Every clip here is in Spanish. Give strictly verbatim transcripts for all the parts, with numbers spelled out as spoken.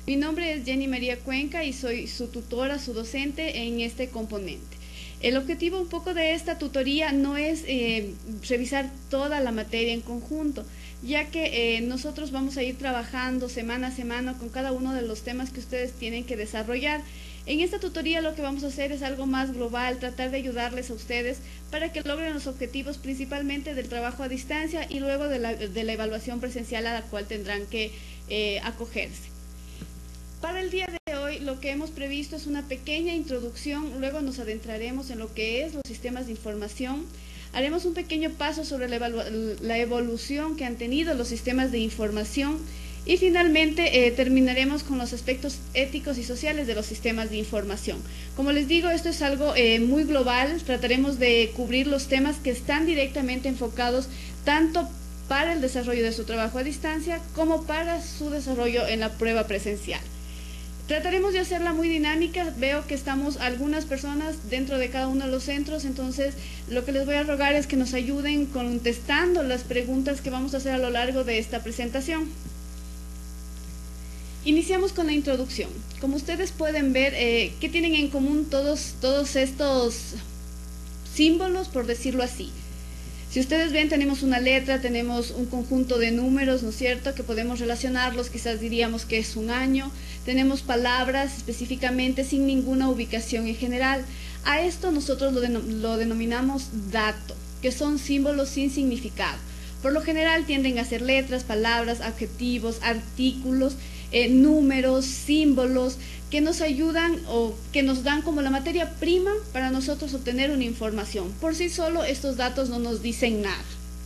Mi nombre es Jenny María Cuenca y soy su tutora, su docente en este componente. El objetivo un poco de esta tutoría no es eh, revisar toda la materia en conjunto, ya que eh, nosotros vamos a ir trabajando semana a semana con cada uno de los temas que ustedes tienen que desarrollar. En esta tutoría lo que vamos a hacer es algo más global, tratar de ayudarles a ustedes para que logren los objetivos principalmente del trabajo a distancia y luego de la, de la evaluación presencial a la cual tendrán que eh, acogerse. Para el día de hoy lo que hemos previsto es una pequeña introducción, luego nos adentraremos en lo que es los sistemas de información, haremos un pequeño paso sobre la, la evolución que han tenido los sistemas de información y finalmente eh, terminaremos con los aspectos éticos y sociales de los sistemas de información. Como les digo, esto es algo eh, muy global, trataremos de cubrir los temas que están directamente enfocados tanto para el desarrollo de su trabajo a distancia como para su desarrollo en la prueba presencial. Trataremos de hacerla muy dinámica, veo que estamos algunas personas dentro de cada uno de los centros, entonces lo que les voy a rogar es que nos ayuden contestando las preguntas que vamos a hacer a lo largo de esta presentación. Iniciamos con la introducción. Como ustedes pueden ver, eh, ¿qué tienen en común todos, todos estos símbolos, por decirlo así? Si ustedes ven, tenemos una letra, tenemos un conjunto de números, ¿no es cierto?, que podemos relacionarlos, quizás diríamos que es un año. Tenemos palabras específicamente sin ninguna ubicación en general. A esto nosotros lo, denom lo denominamos dato, que son símbolos sin significado. Por lo general tienden a ser letras, palabras, adjetivos, artículos, eh, números, símbolos, que nos ayudan o que nos dan como la materia prima para nosotros obtener una información. Por sí solo estos datos no nos dicen nada.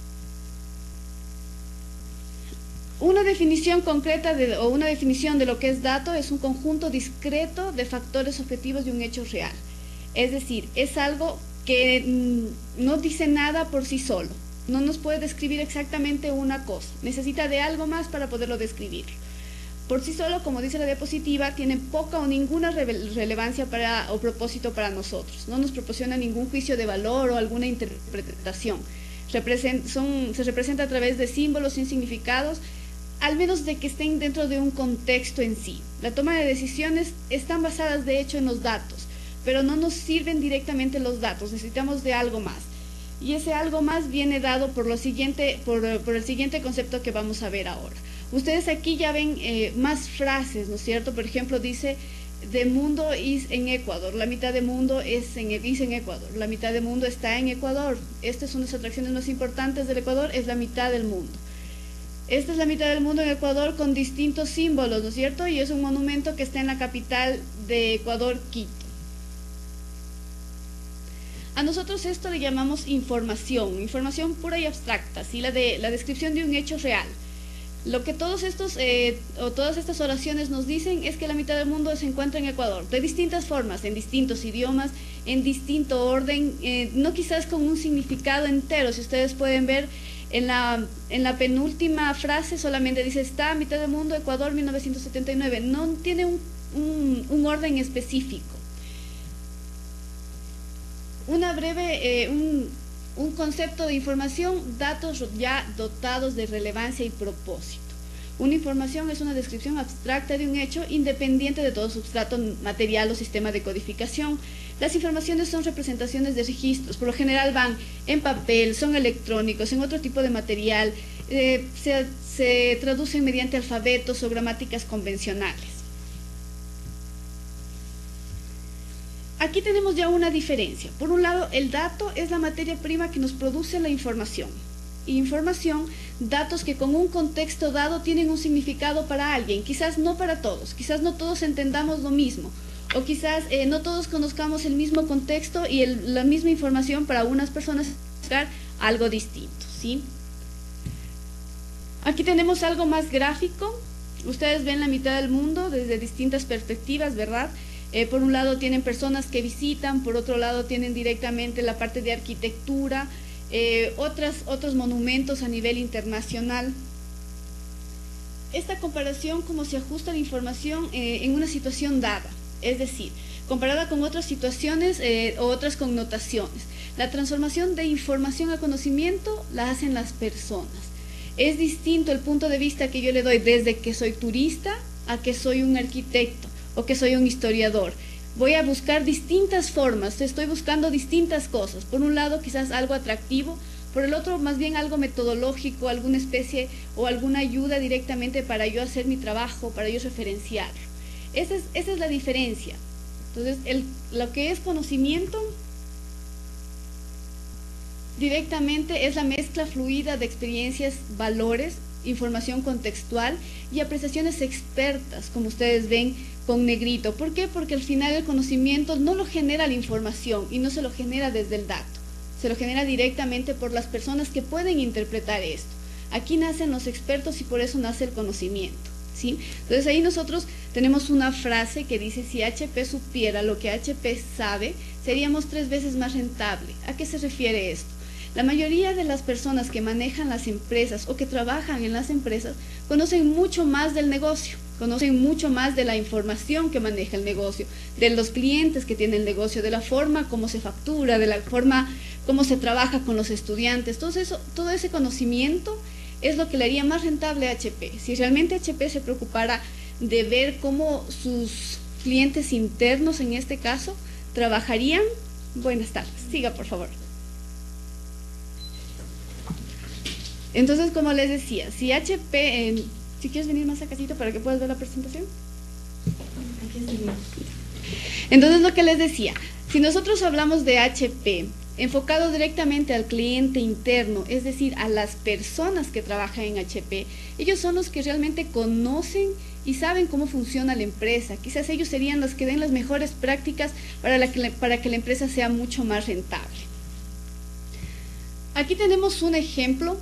Una definición concreta de, o una definición de lo que es dato es un conjunto discreto de factores objetivos de un hecho real. Es decir, es algo que mm, no dice nada por sí solo. No nos puede describir exactamente una cosa. Necesita de algo más para poderlo describir. Por sí solo, como dice la diapositiva, tiene poca o ninguna relevancia para, o propósito para nosotros. No nos proporciona ningún juicio de valor o alguna interpretación. Represent, son, se representa a través de símbolos sin significados, al menos de que estén dentro de un contexto en sí. La toma de decisiones están basadas de hecho en los datos, pero no nos sirven directamente los datos, necesitamos de algo más. Y ese algo más viene dado por, lo siguiente, por, por el siguiente concepto que vamos a ver ahora. Ustedes aquí ya ven eh, más frases, ¿no es cierto? Por ejemplo, dice, the mundo is en Ecuador, la mitad del mundo es en, es en Ecuador, la mitad del mundo está en Ecuador. Esta es una de las atracciones más importantes del Ecuador, es la mitad del mundo. Esta es la mitad del mundo en Ecuador con distintos símbolos, ¿no es cierto? Y es un monumento que está en la capital de Ecuador, Quito. A nosotros esto le llamamos información, información pura y abstracta, ¿sí? la, de, la descripción de un hecho real. Lo que todos estos, eh, o todas estas oraciones nos dicen es que la mitad del mundo se encuentra en Ecuador, de distintas formas, en distintos idiomas, en distinto orden, eh, no quizás con un significado entero. Si ustedes pueden ver, en la, en la penúltima frase solamente dice, está a mitad del mundo, Ecuador, mil novecientos setenta y nueve, no tiene un, un, un orden específico. Una breve, eh, un, un concepto de información, datos ya dotados de relevancia y propósito. Una información es una descripción abstracta de un hecho independiente de todo sustrato material o sistema de codificación. Las informaciones son representaciones de registros, por lo general van en papel, son electrónicos, en otro tipo de material, eh, se, se traducen mediante alfabetos o gramáticas convencionales. Aquí tenemos ya una diferencia. Por un lado, el dato es la materia prima que nos produce la información. Información, datos que con un contexto dado tienen un significado para alguien, quizás no para todos, quizás no todos entendamos lo mismo, o quizás eh, no todos conozcamos el mismo contexto y el, la misma información para unas personas es algo distinto, ¿sí? Aquí tenemos algo más gráfico. Ustedes ven la mitad del mundo desde distintas perspectivas, ¿verdad? Eh, por un lado tienen personas que visitan, por otro lado tienen directamente la parte de arquitectura, eh, otras, otros monumentos a nivel internacional. Esta comparación, cómo se ajusta la información eh, en una situación dada, es decir, comparada con otras situaciones eh, o otras connotaciones. La transformación de información a conocimiento la hacen las personas. Es distinto el punto de vista que yo le doy desde que soy turista a que soy un arquitecto o que soy un historiador. Voy a buscar distintas formas, estoy buscando distintas cosas. Por un lado, quizás algo atractivo, por el otro, más bien algo metodológico, alguna especie o alguna ayuda directamente para yo hacer mi trabajo, para yo referenciarlo. Esa es, esa es la diferencia. Entonces, el, lo que es conocimiento directamente es la mezcla fluida de experiencias, valores, información contextual y apreciaciones expertas, como ustedes ven con negrito. ¿Por qué? Porque al final el conocimiento no lo genera la información y no se lo genera desde el dato, se lo genera directamente por las personas que pueden interpretar esto. Aquí nacen los expertos y por eso nace el conocimiento, ¿sí? Entonces ahí nosotros tenemos una frase que dice: si H P supiera lo que H P sabe, seríamos tres veces más rentable. ¿A qué se refiere esto? La mayoría de las personas que manejan las empresas o que trabajan en las empresas conocen mucho más del negocio, conocen mucho más de la información que maneja el negocio, de los clientes que tiene el negocio, de la forma como se factura, de la forma como se trabaja con los estudiantes. Todo eso, todo ese conocimiento es lo que le haría más rentable a H P. Si realmente H P se preocupara de ver cómo sus clientes internos, en este caso, trabajarían. Buenas tardes, siga por favor. Entonces, como les decía, si H P, eh, si quieres venir más acasito para que puedas ver la presentación. Entonces, lo que les decía, si nosotros hablamos de H P enfocado directamente al cliente interno, es decir, a las personas que trabajan en H P, ellos son los que realmente conocen y saben cómo funciona la empresa. Quizás ellos serían los que den las mejores prácticas para, la que, para que la empresa sea mucho más rentable. Aquí tenemos un ejemplo.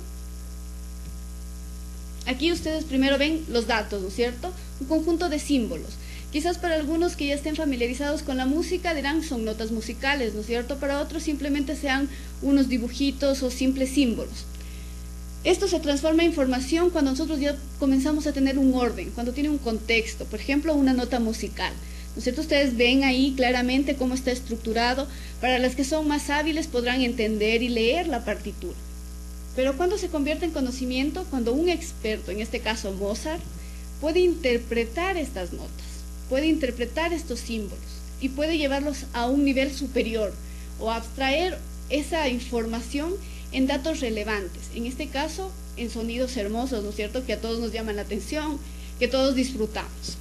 Aquí ustedes primero ven los datos, ¿no es cierto? Un conjunto de símbolos. Quizás para algunos que ya estén familiarizados con la música dirán son notas musicales, ¿no es cierto? Para otros simplemente sean unos dibujitos o simples símbolos. Esto se transforma en información cuando nosotros ya comenzamos a tener un orden, cuando tiene un contexto, por ejemplo, una nota musical, ¿no es cierto? Ustedes ven ahí claramente cómo está estructurado. Para las que son más hábiles podrán entender y leer la partitura. Pero ¿cuándo se convierte en conocimiento? Cuando un experto, en este caso Mozart, puede interpretar estas notas, puede interpretar estos símbolos y puede llevarlos a un nivel superior o abstraer esa información en datos relevantes, en este caso en sonidos hermosos, ¿no es cierto?, que a todos nos llaman la atención, que todos disfrutamos.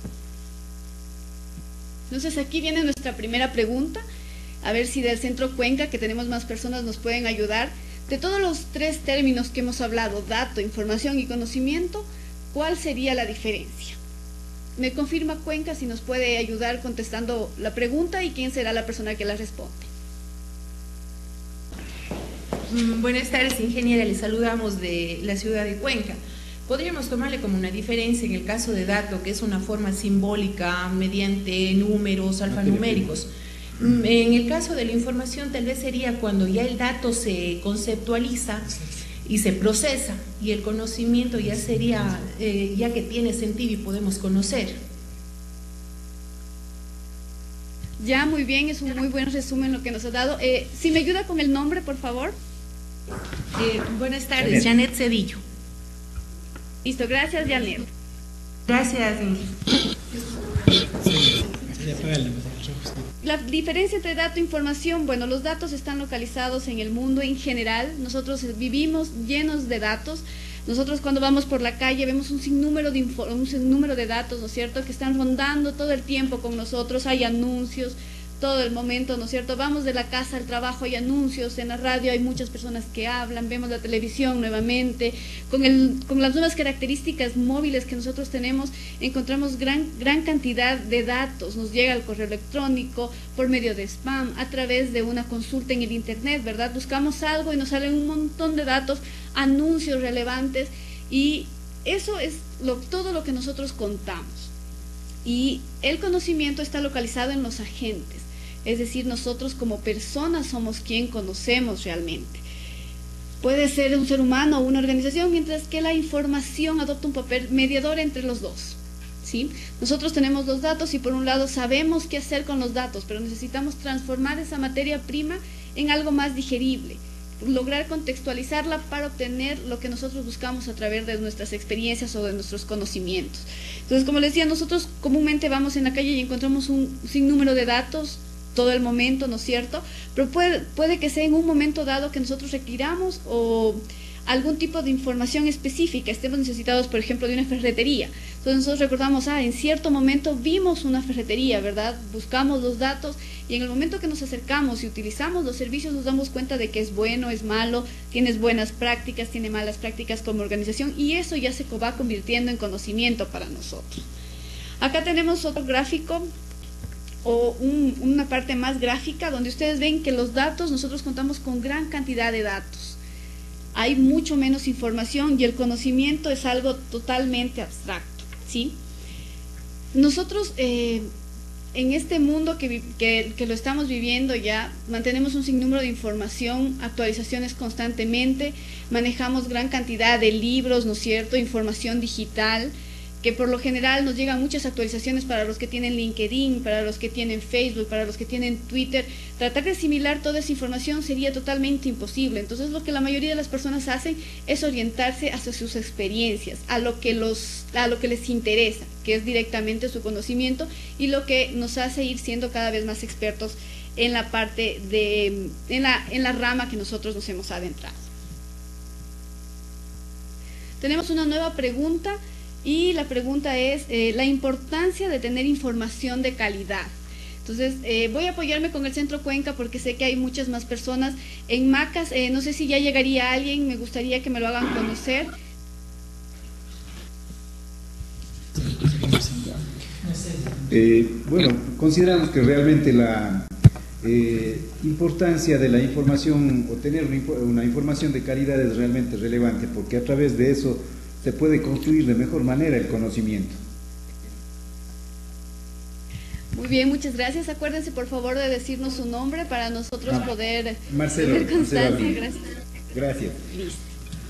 Entonces aquí viene nuestra primera pregunta, a ver si del Centro Cuenca, que tenemos más personas, nos pueden ayudar. De todos los tres términos que hemos hablado, dato, información y conocimiento, ¿cuál sería la diferencia? Me confirma Cuenca si nos puede ayudar contestando la pregunta y quién será la persona que la responde. Mm, buenas tardes, ingeniera, le saludamos de la ciudad de Cuenca. Podríamos tomarle como una diferencia en el caso de dato, que es una forma simbólica mediante números alfanuméricos. En el caso de la información tal vez sería cuando ya el dato se conceptualiza y se procesa, y el conocimiento ya sería, eh, ya que tiene sentido y podemos conocer. Ya, muy bien, es un muy buen resumen lo que nos ha dado. Eh, si me ayuda con el nombre, por favor. Eh, buenas tardes, Janet Cedillo. Listo, gracias, Janet. Gracias. La diferencia entre dato e información, bueno, los datos están localizados en el mundo en general. Nosotros vivimos llenos de datos. Nosotros cuando vamos por la calle vemos un sinnúmero de, un sinnúmero de datos, ¿no es cierto?, que están rondando todo el tiempo con nosotros. Hay anuncios todo el momento, ¿no es cierto? Vamos de la casa al trabajo, hay anuncios, en la radio hay muchas personas que hablan, vemos la televisión nuevamente, con, el, con las nuevas características móviles que nosotros tenemos, encontramos gran, gran cantidad de datos, nos llega al correo electrónico, por medio de spam, a través de una consulta en el internet, ¿verdad? Buscamos algo y nos salen un montón de datos, anuncios relevantes, y eso es lo, todo lo que nosotros contamos. Y el conocimiento está localizado en los agentes. Es decir, nosotros como personas somos quien conocemos realmente. Puede ser un ser humano o una organización, mientras que la información adopta un papel mediador entre los dos, ¿sí? Nosotros tenemos los datos y por un lado sabemos qué hacer con los datos, pero necesitamos transformar esa materia prima en algo más digerible. lograr contextualizarla para obtener lo que nosotros buscamos a través de nuestras experiencias o de nuestros conocimientos. Entonces, como les decía, nosotros comúnmente vamos en la calle y encontramos un sinnúmero de datos todo el momento, ¿no es cierto? Pero puede, puede que sea en un momento dado que nosotros requiramos o algún tipo de información específica, estemos necesitados, por ejemplo, de una ferretería. Entonces nosotros recordamos, ah, en cierto momento vimos una ferretería, ¿verdad? Buscamos los datos y en el momento que nos acercamos y utilizamos los servicios nos damos cuenta de que es bueno, es malo, tienes buenas prácticas, tiene malas prácticas como organización y eso ya se va convirtiendo en conocimiento para nosotros. Acá tenemos otro gráfico o un, una parte más gráfica donde ustedes ven que los datos, nosotros contamos con gran cantidad de datos. Hay mucho menos información y el conocimiento es algo totalmente abstracto, ¿sí? Nosotros eh, en este mundo que, que, que lo estamos viviendo ya, mantenemos un sinnúmero de información, actualizaciones constantemente, manejamos gran cantidad de libros, ¿no es cierto?, información digital, que por lo general nos llegan muchas actualizaciones para los que tienen LinkedIn, para los que tienen Facebook, para los que tienen Twitter. Tratar de asimilar toda esa información sería totalmente imposible. Entonces lo que la mayoría de las personas hacen es orientarse hacia sus experiencias, a lo que, los, a lo que les interesa, que es directamente su conocimiento y lo que nos hace ir siendo cada vez más expertos en la parte de, en la, en la rama que nosotros nos hemos adentrado. Tenemos una nueva pregunta. Y la pregunta es eh, la importancia de tener información de calidad. Entonces, eh, voy a apoyarme con el Centro Cuenca porque sé que hay muchas más personas. En Macas, eh, no sé si ya llegaría alguien, me gustaría que me lo hagan conocer. Eh, bueno, consideramos que realmente la eh, importancia de la información o tener una información de calidad es realmente relevante porque a través de eso se puede construir de mejor manera el conocimiento. Muy bien, muchas gracias. Acuérdense por favor de decirnos su nombre para nosotros ah, poder Marcelo, tener constancia. Marcelo gracias. Gracias. Listo.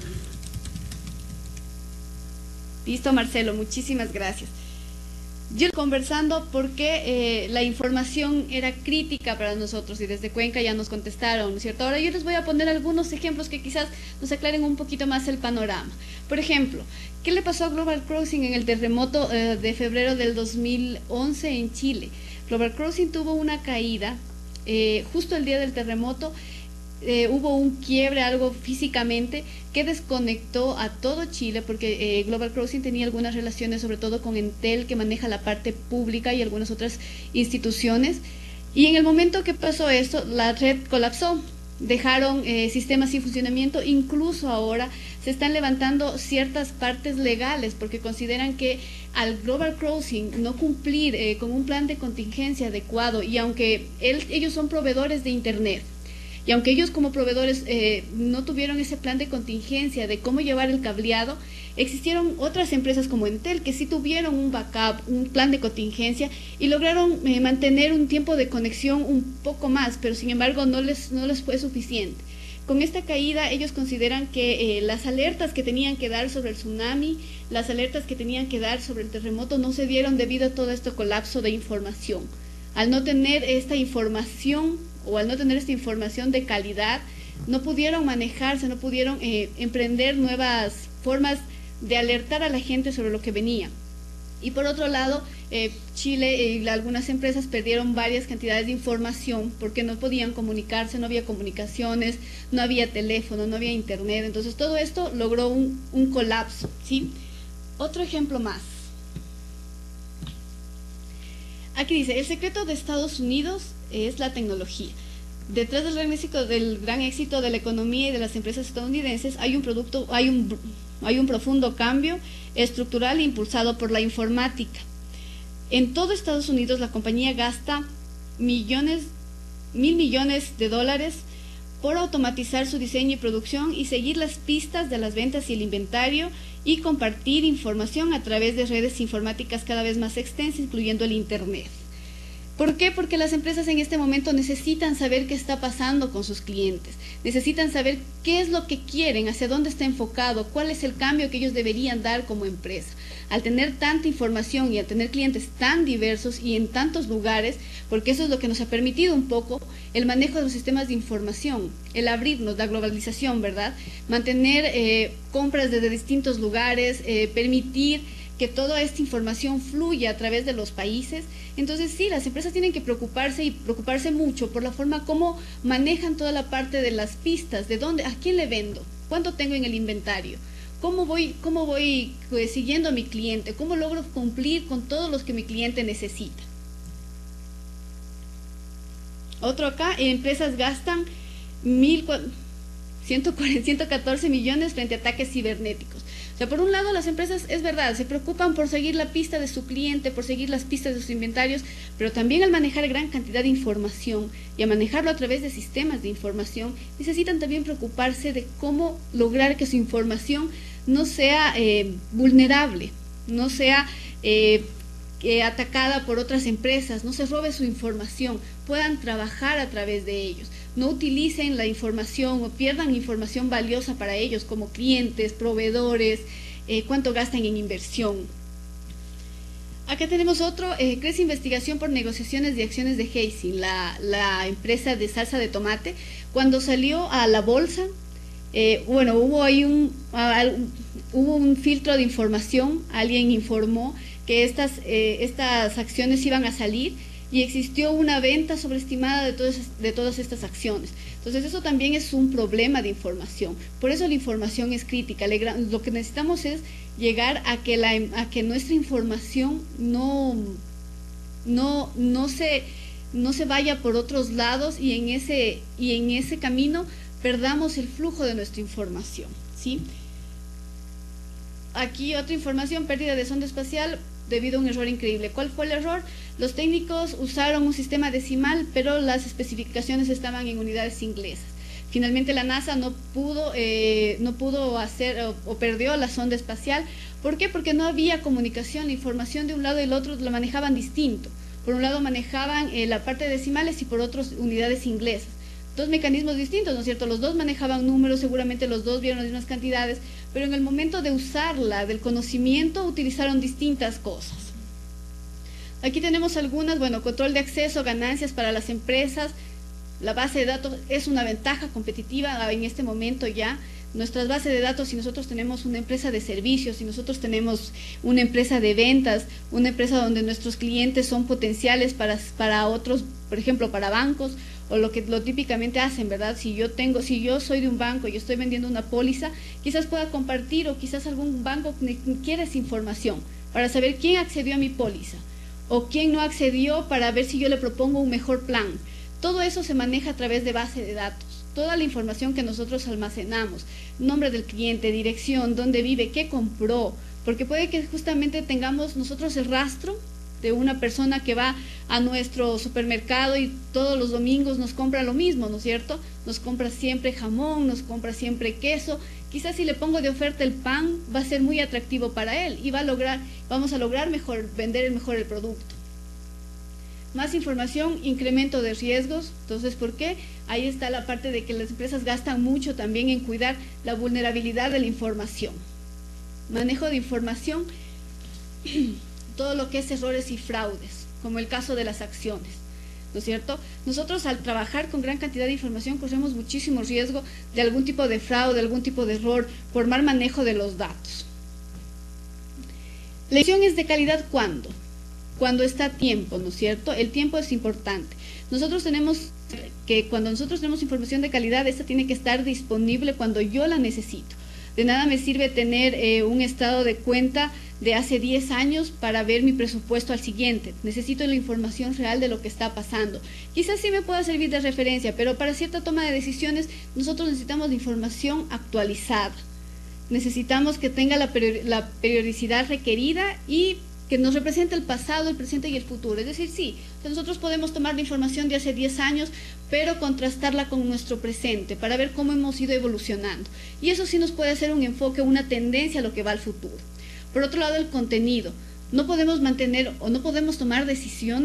Listo, Marcelo, muchísimas gracias. Yo conversando porque eh, la información era crítica para nosotros y desde Cuenca ya nos contestaron, ¿no es cierto? Ahora yo les voy a poner algunos ejemplos que quizás nos aclaren un poquito más el panorama. Por ejemplo, ¿qué le pasó a Global Crossing en el terremoto eh, de febrero del dos mil once en Chile? Global Crossing tuvo una caída eh, justo el día del terremoto. Eh, hubo un quiebre, algo físicamente, que desconectó a todo Chile, porque eh, Global Crossing tenía algunas relaciones, sobre todo con Entel, que maneja la parte pública y algunas otras instituciones, y en el momento que pasó esto, la red colapsó, dejaron eh, sistemas sin funcionamiento, incluso ahora se están levantando ciertas partes legales, porque consideran que al Global Crossing no cumplir eh, con un plan de contingencia adecuado, y aunque él, ellos son proveedores de Internet, y aunque ellos como proveedores eh, no tuvieron ese plan de contingencia de cómo llevar el cableado, existieron otras empresas como Entel que sí tuvieron un backup, un plan de contingencia y lograron eh, mantener un tiempo de conexión un poco más, pero sin embargo no les, no les fue suficiente. Con esta caída ellos consideran que eh, las alertas que tenían que dar sobre el tsunami, las alertas que tenían que dar sobre el terremoto no se dieron debido a todo este colapso de información. Al no tener esta información o al no tener esta información de calidad, no pudieron manejarse, no pudieron eh, emprender nuevas formas de alertar a la gente sobre lo que venía. Y por otro lado, eh, Chile y eh, algunas empresas perdieron varias cantidades de información porque no podían comunicarse, no había comunicaciones, no había teléfono, no había internet. Entonces todo esto logró un, un colapso, ¿sí? Otro ejemplo más. Aquí dice, el secreto de Estados Unidos es la tecnología. Detrás del gran éxito, del gran éxito de la economía y de las empresas estadounidenses hay un producto, hay un, hay un profundo cambio estructural impulsado por la informática. En todo Estados Unidos la compañía gasta millones, mil millones de dólares por automatizar su diseño y producción y seguir las pistas de las ventas y el inventario y compartir información a través de redes informáticas cada vez más extensas, incluyendo el Internet. ¿Por qué? Porque las empresas en este momento necesitan saber qué está pasando con sus clientes, necesitan saber qué es lo que quieren, hacia dónde está enfocado, cuál es el cambio que ellos deberían dar como empresa. Al tener tanta información y al tener clientes tan diversos y en tantos lugares, porque eso es lo que nos ha permitido un poco el manejo de los sistemas de información, el abrirnos, la globalización, ¿verdad? Mantener eh, compras desde distintos lugares, eh, permitir que toda esta información fluya a través de los países. Entonces sí, las empresas tienen que preocuparse y preocuparse mucho por la forma como manejan toda la parte de las pistas, de dónde, a quién le vendo, cuánto tengo en el inventario, cómo voy, cómo voy pues, siguiendo a mi cliente, cómo logro cumplir con todos los que mi cliente necesita. Otro acá, empresas gastan mil ciento catorce millones frente a ataques cibernéticos. O sea, por un lado las empresas, es verdad, se preocupan por seguir la pista de su cliente, por seguir las pistas de sus inventarios, pero también al manejar gran cantidad de información y a manejarlo a través de sistemas de información, necesitan también preocuparse de cómo lograr que su información no sea eh, vulnerable, no sea eh, eh, atacada por otras empresas, no se robe su información, puedan trabajar a través de ellos. No utilicen la información o pierdan información valiosa para ellos como clientes, proveedores, eh, cuánto gastan en inversión. Acá tenemos otro, eh, crece investigación por negociaciones de acciones de Heissing, la, la empresa de salsa de tomate. Cuando salió a la bolsa, eh, bueno, hubo ahí un, uh, hubo un filtro de información, alguien informó que estas, eh, estas acciones iban a salir, y existió una venta sobreestimada de todas, de todas estas acciones. Entonces eso también es un problema de información. Por eso la información es crítica. Lo que necesitamos es llegar a que, la, a que nuestra información no, no, no, se, no se vaya por otros lados y en ese, y en ese camino perdamos el flujo de nuestra información, ¿sí? Aquí otra información, pérdida de sonda espacial debido a un error increíble. ¿Cuál fue el error? Los técnicos usaron un sistema decimal, pero las especificaciones estaban en unidades inglesas. Finalmente la NASA no pudo, eh, no pudo hacer o, o perdió la sonda espacial. ¿Por qué? Porque no había comunicación, la información de un lado y del otro la manejaban distinto. Por un lado manejaban eh, la parte de decimales y por otros unidades inglesas. Dos mecanismos distintos, ¿no es cierto? Los dos manejaban números, seguramente los dos vieron las mismas cantidades, pero en el momento de usarla, del conocimiento, utilizaron distintas cosas. Aquí tenemos algunas, bueno, control de acceso, ganancias para las empresas. La base de datos es una ventaja competitiva en este momento ya. Nuestras bases de datos, si nosotros tenemos una empresa de servicios, si nosotros tenemos una empresa de ventas, una empresa donde nuestros clientes son potenciales para, para otros, por ejemplo, para bancos, o lo que lo típicamente hacen, ¿verdad? Si yo tengo, si yo soy de un banco y estoy vendiendo una póliza, quizás pueda compartir o quizás algún banco quiera esa información para saber quién accedió a mi póliza o quién no accedió para ver si yo le propongo un mejor plan. Todo eso se maneja a través de base de datos. Toda la información que nosotros almacenamos, nombre del cliente, dirección, dónde vive, qué compró, porque puede que justamente tengamos nosotros el rastro de una persona que va a nuestro supermercado y todos los domingos nos compra lo mismo, ¿no es cierto? Nos compra siempre jamón, nos compra siempre queso. Quizás si le pongo de oferta el pan va a ser muy atractivo para él y va a lograr, vamos a lograr mejor, vender mejor el producto. Más información, incremento de riesgos. Entonces, ¿por qué? Ahí está la parte de que las empresas gastan mucho también en cuidar la vulnerabilidad de la información. Manejo de información, todo lo que es errores y fraudes, como el caso de las acciones, ¿no es cierto? Nosotros al trabajar con gran cantidad de información corremos muchísimo riesgo de algún tipo de fraude, de algún tipo de error, por mal manejo de los datos. La información es de calidad, ¿cuándo? Cuando está a tiempo, ¿no es cierto? El tiempo es importante. Nosotros tenemos que, cuando nosotros tenemos información de calidad, esta tiene que estar disponible cuando yo la necesito. De nada me sirve tener eh, un estado de cuenta de hace diez años para ver mi presupuesto al siguiente. Necesito la información real de lo que está pasando. Quizás sí me pueda servir de referencia, pero para cierta toma de decisiones nosotros necesitamos la información actualizada. Necesitamos que tenga la, period la periodicidad requerida y que nos represente el pasado, el presente y el futuro. Es decir, sí, nosotros podemos tomar la información de hace diez años, pero contrastarla con nuestro presente para ver cómo hemos ido evolucionando. Y eso sí nos puede hacer un enfoque, una tendencia a lo que va al futuro. Por otro lado, el contenido. No podemos mantener o no podemos tomar decisiones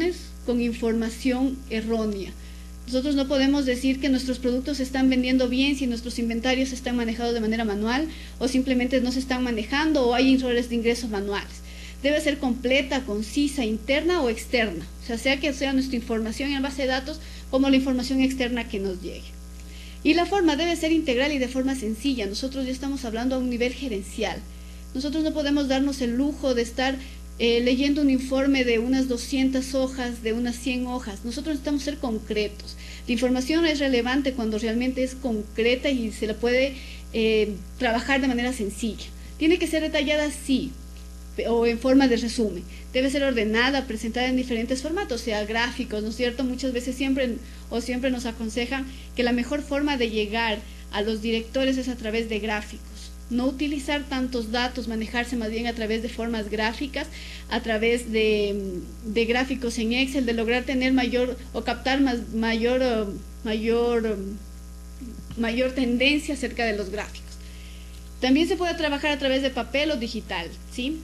con información errónea. Nosotros no podemos decir que nuestros productos se están vendiendo bien si nuestros inventarios están manejados de manera manual o simplemente no se están manejando o hay errores de ingresos manuales. Debe ser completa, concisa, interna o externa, o sea, sea que sea nuestra información en base de datos como la información externa que nos llegue. Y la forma debe ser integral y de forma sencilla. Nosotros ya estamos hablando a un nivel gerencial. Nosotros no podemos darnos el lujo de estar eh, leyendo un informe de unas doscientas hojas, de unas cien hojas. Nosotros necesitamos ser concretos. La información es relevante cuando realmente es concreta y se la puede eh, trabajar de manera sencilla. Tiene que ser detallada, sí, o en forma de resumen. Debe ser ordenada, presentada en diferentes formatos, sea gráficos, ¿no es cierto? Muchas veces siempre o siempre nos aconsejan que la mejor forma de llegar a los directores es a través de gráficos. No utilizar tantos datos, manejarse más bien a través de formas gráficas, a través de, de gráficos en Excel, de lograr tener mayor o captar más, mayor, mayor, mayor tendencia acerca de los gráficos. También se puede trabajar a través de papel o digital, ¿sí?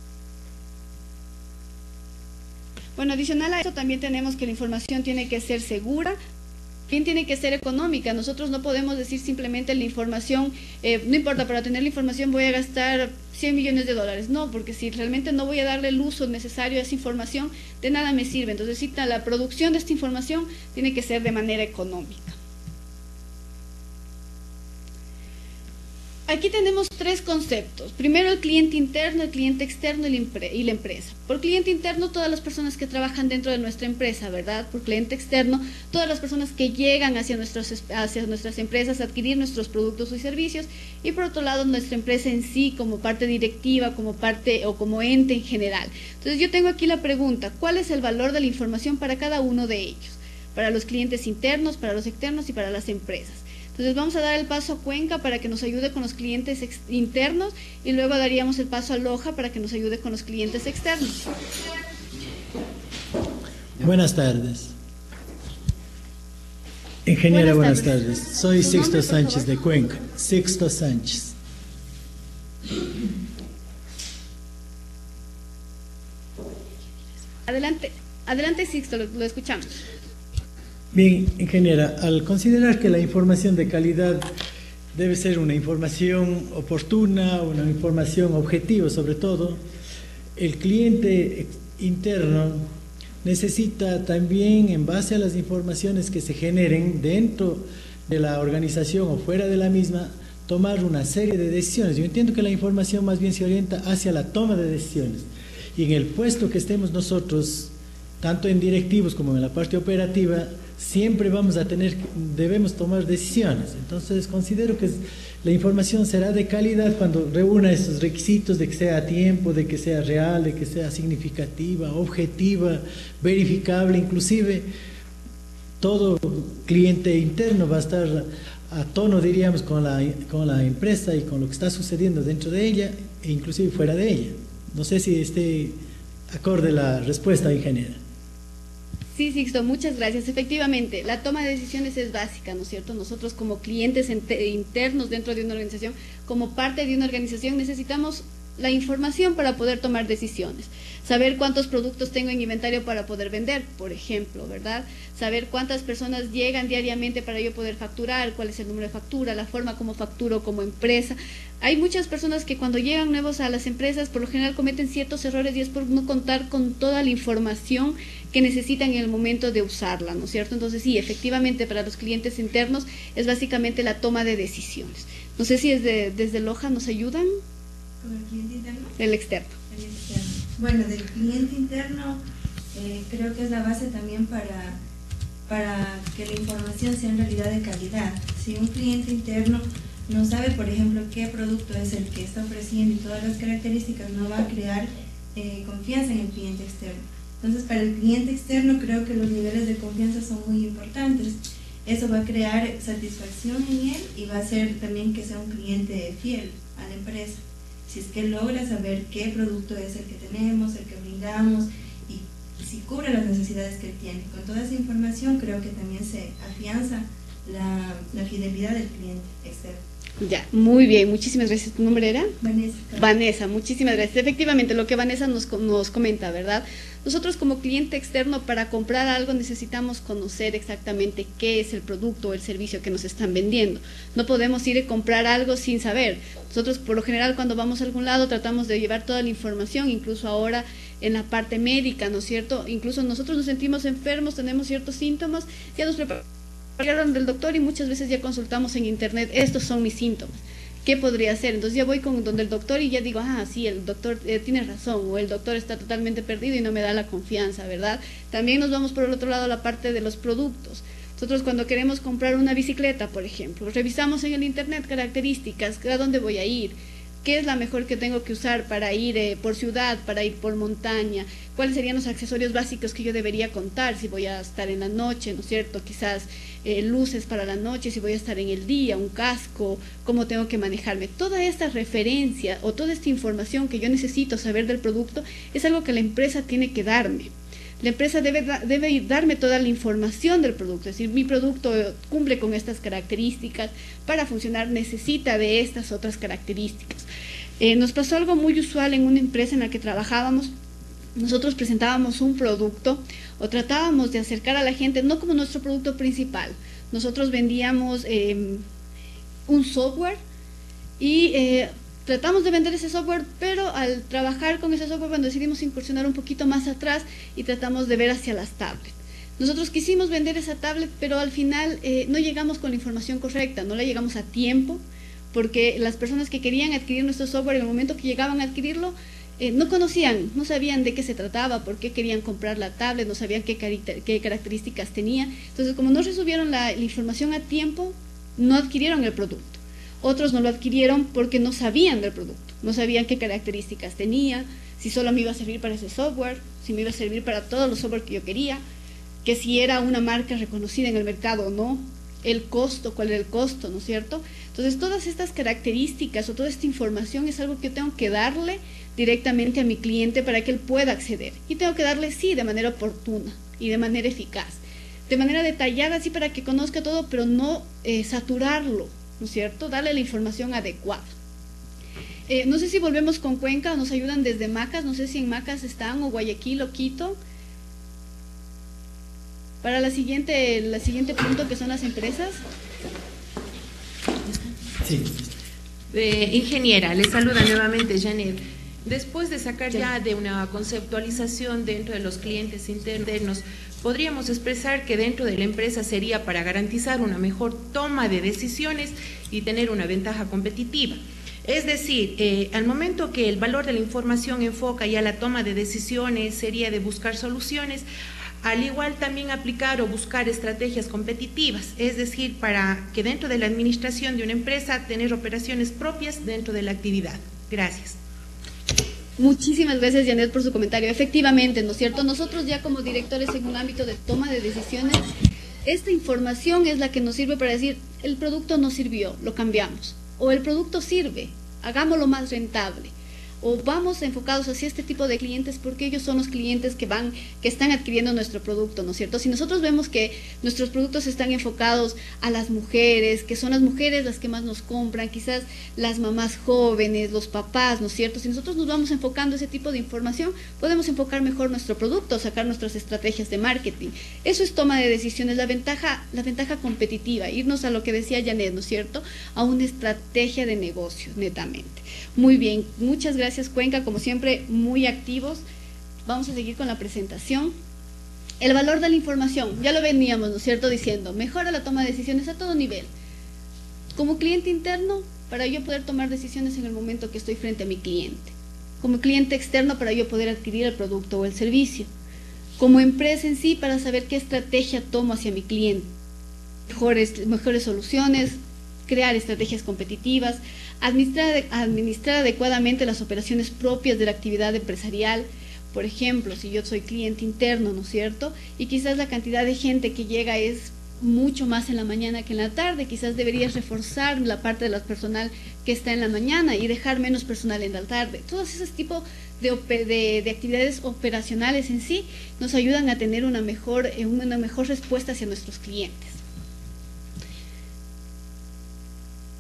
Bueno, adicional a eso también tenemos que la información tiene que ser segura, también tiene que ser económica. Nosotros no podemos decir simplemente la información, eh, no importa, para tener la información voy a gastar cien millones de dólares. No, porque si realmente no voy a darle el uso necesario a esa información, de nada me sirve. Entonces, sí, la producción de esta información tiene que ser de manera económica. Aquí tenemos tres conceptos. Primero, el cliente interno, el cliente externo y la empresa. Por cliente interno, todas las personas que trabajan dentro de nuestra empresa, ¿verdad? Por cliente externo, todas las personas que llegan hacia, nuestros, hacia nuestras empresas a adquirir nuestros productos y servicios. Y por otro lado, nuestra empresa en sí, como parte directiva, como parte o como ente en general. Entonces, yo tengo aquí la pregunta, ¿cuál es el valor de la información para cada uno de ellos? Para los clientes internos, para los externos y para las empresas. Entonces vamos a dar el paso a Cuenca para que nos ayude con los clientes internos y luego daríamos el paso a Loja para que nos ayude con los clientes externos. Buenas tardes. Ingeniera, buenas, buenas tardes. tardes. Soy Sixto nombre, Sánchez de Cuenca. Sixto Sánchez. Adelante, adelante Sixto, lo, lo escuchamos. Bien, ingeniera, al considerar que la información de calidad debe ser una información oportuna, una información objetiva sobre todo, el cliente interno necesita también, en base a las informaciones que se generen dentro de la organización o fuera de la misma, tomar una serie de decisiones. Yo entiendo que la información más bien se orienta hacia la toma de decisiones. Y en el puesto que estemos nosotros, tanto en directivos como en la parte operativa, siempre vamos a tener, debemos tomar decisiones. Entonces considero que la información será de calidad cuando reúna esos requisitos de que sea a tiempo, de que sea real, de que sea significativa, objetiva, verificable. Inclusive todo cliente interno va a estar a tono, diríamos, con la, con la empresa y con lo que está sucediendo dentro de ella e inclusive fuera de ella. No sé si esté acorde la respuesta, ingeniera. Sí, Sixto, muchas gracias. Efectivamente, la toma de decisiones es básica, ¿no es cierto? Nosotros como clientes internos dentro de una organización, como parte de una organización, necesitamos la información para poder tomar decisiones. Saber cuántos productos tengo en inventario para poder vender, por ejemplo, ¿verdad? Saber cuántas personas llegan diariamente para yo poder facturar, cuál es el número de factura, la forma como facturo como empresa. Hay muchas personas que cuando llegan nuevos a las empresas, por lo general cometen ciertos errores y es por no contar con toda la información que necesitan en el momento de usarla, ¿no es cierto? Entonces sí, efectivamente para los clientes internos es básicamente la toma de decisiones. No sé si desde, desde Loja nos ayudan. ¿Con el cliente interno? El externo. El externo. Bueno, del cliente interno eh, creo que es la base también para, para que la información sea en realidad de calidad. Si un cliente interno no sabe, por ejemplo, qué producto es el que está ofreciendo y todas las características, no va a crear eh, confianza en el cliente externo. Entonces, para el cliente externo creo que los niveles de confianza son muy importantes. Eso va a crear satisfacción en él y va a hacer también que sea un cliente fiel a la empresa. Si es que logra saber qué producto es el que tenemos, el que brindamos y si cubre las necesidades que él tiene. Con toda esa información creo que también se afianza la, la fidelidad del cliente externo. Ya, muy bien, muchísimas gracias. ¿Tu nombre era? Vanessa. Vanessa, muchísimas gracias. Efectivamente, lo que Vanessa nos, nos comenta, ¿verdad? Nosotros como cliente externo para comprar algo necesitamos conocer exactamente qué es el producto o el servicio que nos están vendiendo. No podemos ir a comprar algo sin saber. Nosotros por lo general cuando vamos a algún lado tratamos de llevar toda la información, incluso ahora en la parte médica, ¿no es cierto? Incluso nosotros nos sentimos enfermos, tenemos ciertos síntomas, ya nos preparamos del doctor y muchas veces ya consultamos en internet, estos son mis síntomas, ¿qué podría hacer? Entonces ya voy con donde el doctor y ya digo, ah, sí, el doctor eh, tiene razón, o el doctor está totalmente perdido y no me da la confianza, ¿verdad? También nos vamos por el otro lado a la parte de los productos. Nosotros cuando queremos comprar una bicicleta, por ejemplo, revisamos en el internet características, a dónde voy a ir, qué es la mejor que tengo que usar para ir eh, por ciudad, para ir por montaña, cuáles serían los accesorios básicos que yo debería contar, si voy a estar en la noche, ¿no es cierto? Quizás eh, luces para la noche, si voy a estar en el día, un casco, cómo tengo que manejarme. Toda esta referencia o toda esta información que yo necesito saber del producto es algo que la empresa tiene que darme. La empresa debe, debe darme toda la información del producto, es decir, mi producto cumple con estas características, para funcionar necesita de estas otras características. Eh, nos pasó algo muy usual en una empresa en la que trabajábamos. Nosotros presentábamos un producto o tratábamos de acercar a la gente, no como nuestro producto principal. Nosotros vendíamos eh, un software y eh, tratamos de vender ese software, pero al trabajar con ese software, bueno, decidimos incursionar un poquito más atrás y tratamos de ver hacia las tablets. Nosotros quisimos vender esa tablet, pero al final eh, no llegamos con la información correcta, no la llegamos a tiempo, porque las personas que querían adquirir nuestro software, en el momento que llegaban a adquirirlo, eh, no conocían, no sabían de qué se trataba, por qué querían comprar la tablet, no sabían qué, qué características tenía. Entonces, como no recibieron la, la información a tiempo, no adquirieron el producto. Otros no lo adquirieron porque no sabían del producto, no sabían qué características tenía, si solo me iba a servir para ese software, si me iba a servir para todos los software que yo quería, que si era una marca reconocida en el mercado o no, el costo, cuál era el costo, ¿no es cierto? Entonces, todas estas características o toda esta información es algo que yo tengo que darle directamente a mi cliente para que él pueda acceder. Y tengo que darle, sí, de manera oportuna y de manera eficaz, de manera detallada, sí, para que conozca todo, pero no eh, saturarlo, ¿no es cierto? Darle la información adecuada. Eh, no sé si volvemos con Cuenca o nos ayudan desde Macas, no sé si en Macas están, o Guayaquil o Quito. Para la siguiente, la siguiente punto, que son las empresas. Sí. Eh, ingeniera, le saluda nuevamente Janet. Después de sacar ya de una conceptualización dentro de los clientes internos, podríamos expresar que dentro de la empresa sería para garantizar una mejor toma de decisiones y tener una ventaja competitiva. Es decir, eh, al momento que el valor de la información enfoca ya la toma de decisiones, sería de buscar soluciones, al igual también aplicar o buscar estrategias competitivas, es decir, para que dentro de la administración de una empresa tener operaciones propias dentro de la actividad. Gracias. Muchísimas gracias, Janet, por su comentario. Efectivamente, ¿no es cierto? Nosotros ya como directores en un ámbito de toma de decisiones, esta información es la que nos sirve para decir, el producto no sirvió, lo cambiamos. O el producto sirve, hagámoslo más rentable. O vamos enfocados hacia este tipo de clientes porque ellos son los clientes que van, que están adquiriendo nuestro producto, ¿no es cierto? Si nosotros vemos que nuestros productos están enfocados a las mujeres, que son las mujeres las que más nos compran, quizás las mamás jóvenes, los papás, ¿no es cierto? Si nosotros nos vamos enfocando a ese tipo de información, podemos enfocar mejor nuestro producto, sacar nuestras estrategias de marketing. Eso es toma de decisiones, la ventaja, la ventaja competitiva, irnos a lo que decía Janet, ¿no es cierto? A una estrategia de negocio, netamente. Muy bien, muchas gracias Cuenca, como siempre muy activos. Vamos a seguir con la presentación. El valor de la información, ya lo veníamos, ¿no es cierto?, diciendo, mejora la toma de decisiones a todo nivel. Como cliente interno, para yo poder tomar decisiones en el momento que estoy frente a mi cliente. Como cliente externo, para yo poder adquirir el producto o el servicio. Como empresa en sí, para saber qué estrategia tomo hacia mi cliente. Mejores, mejores soluciones, crear estrategias competitivas, administrar, administrar adecuadamente las operaciones propias de la actividad empresarial. Por ejemplo, si yo soy cliente interno, ¿no es cierto? Y quizás la cantidad de gente que llega es mucho más en la mañana que en la tarde, quizás deberías reforzar la parte de la personal que está en la mañana y dejar menos personal en la tarde. Todos esos tipos de, de, de actividades operacionales en sí nos ayudan a tener una mejor, una mejor respuesta hacia nuestros clientes.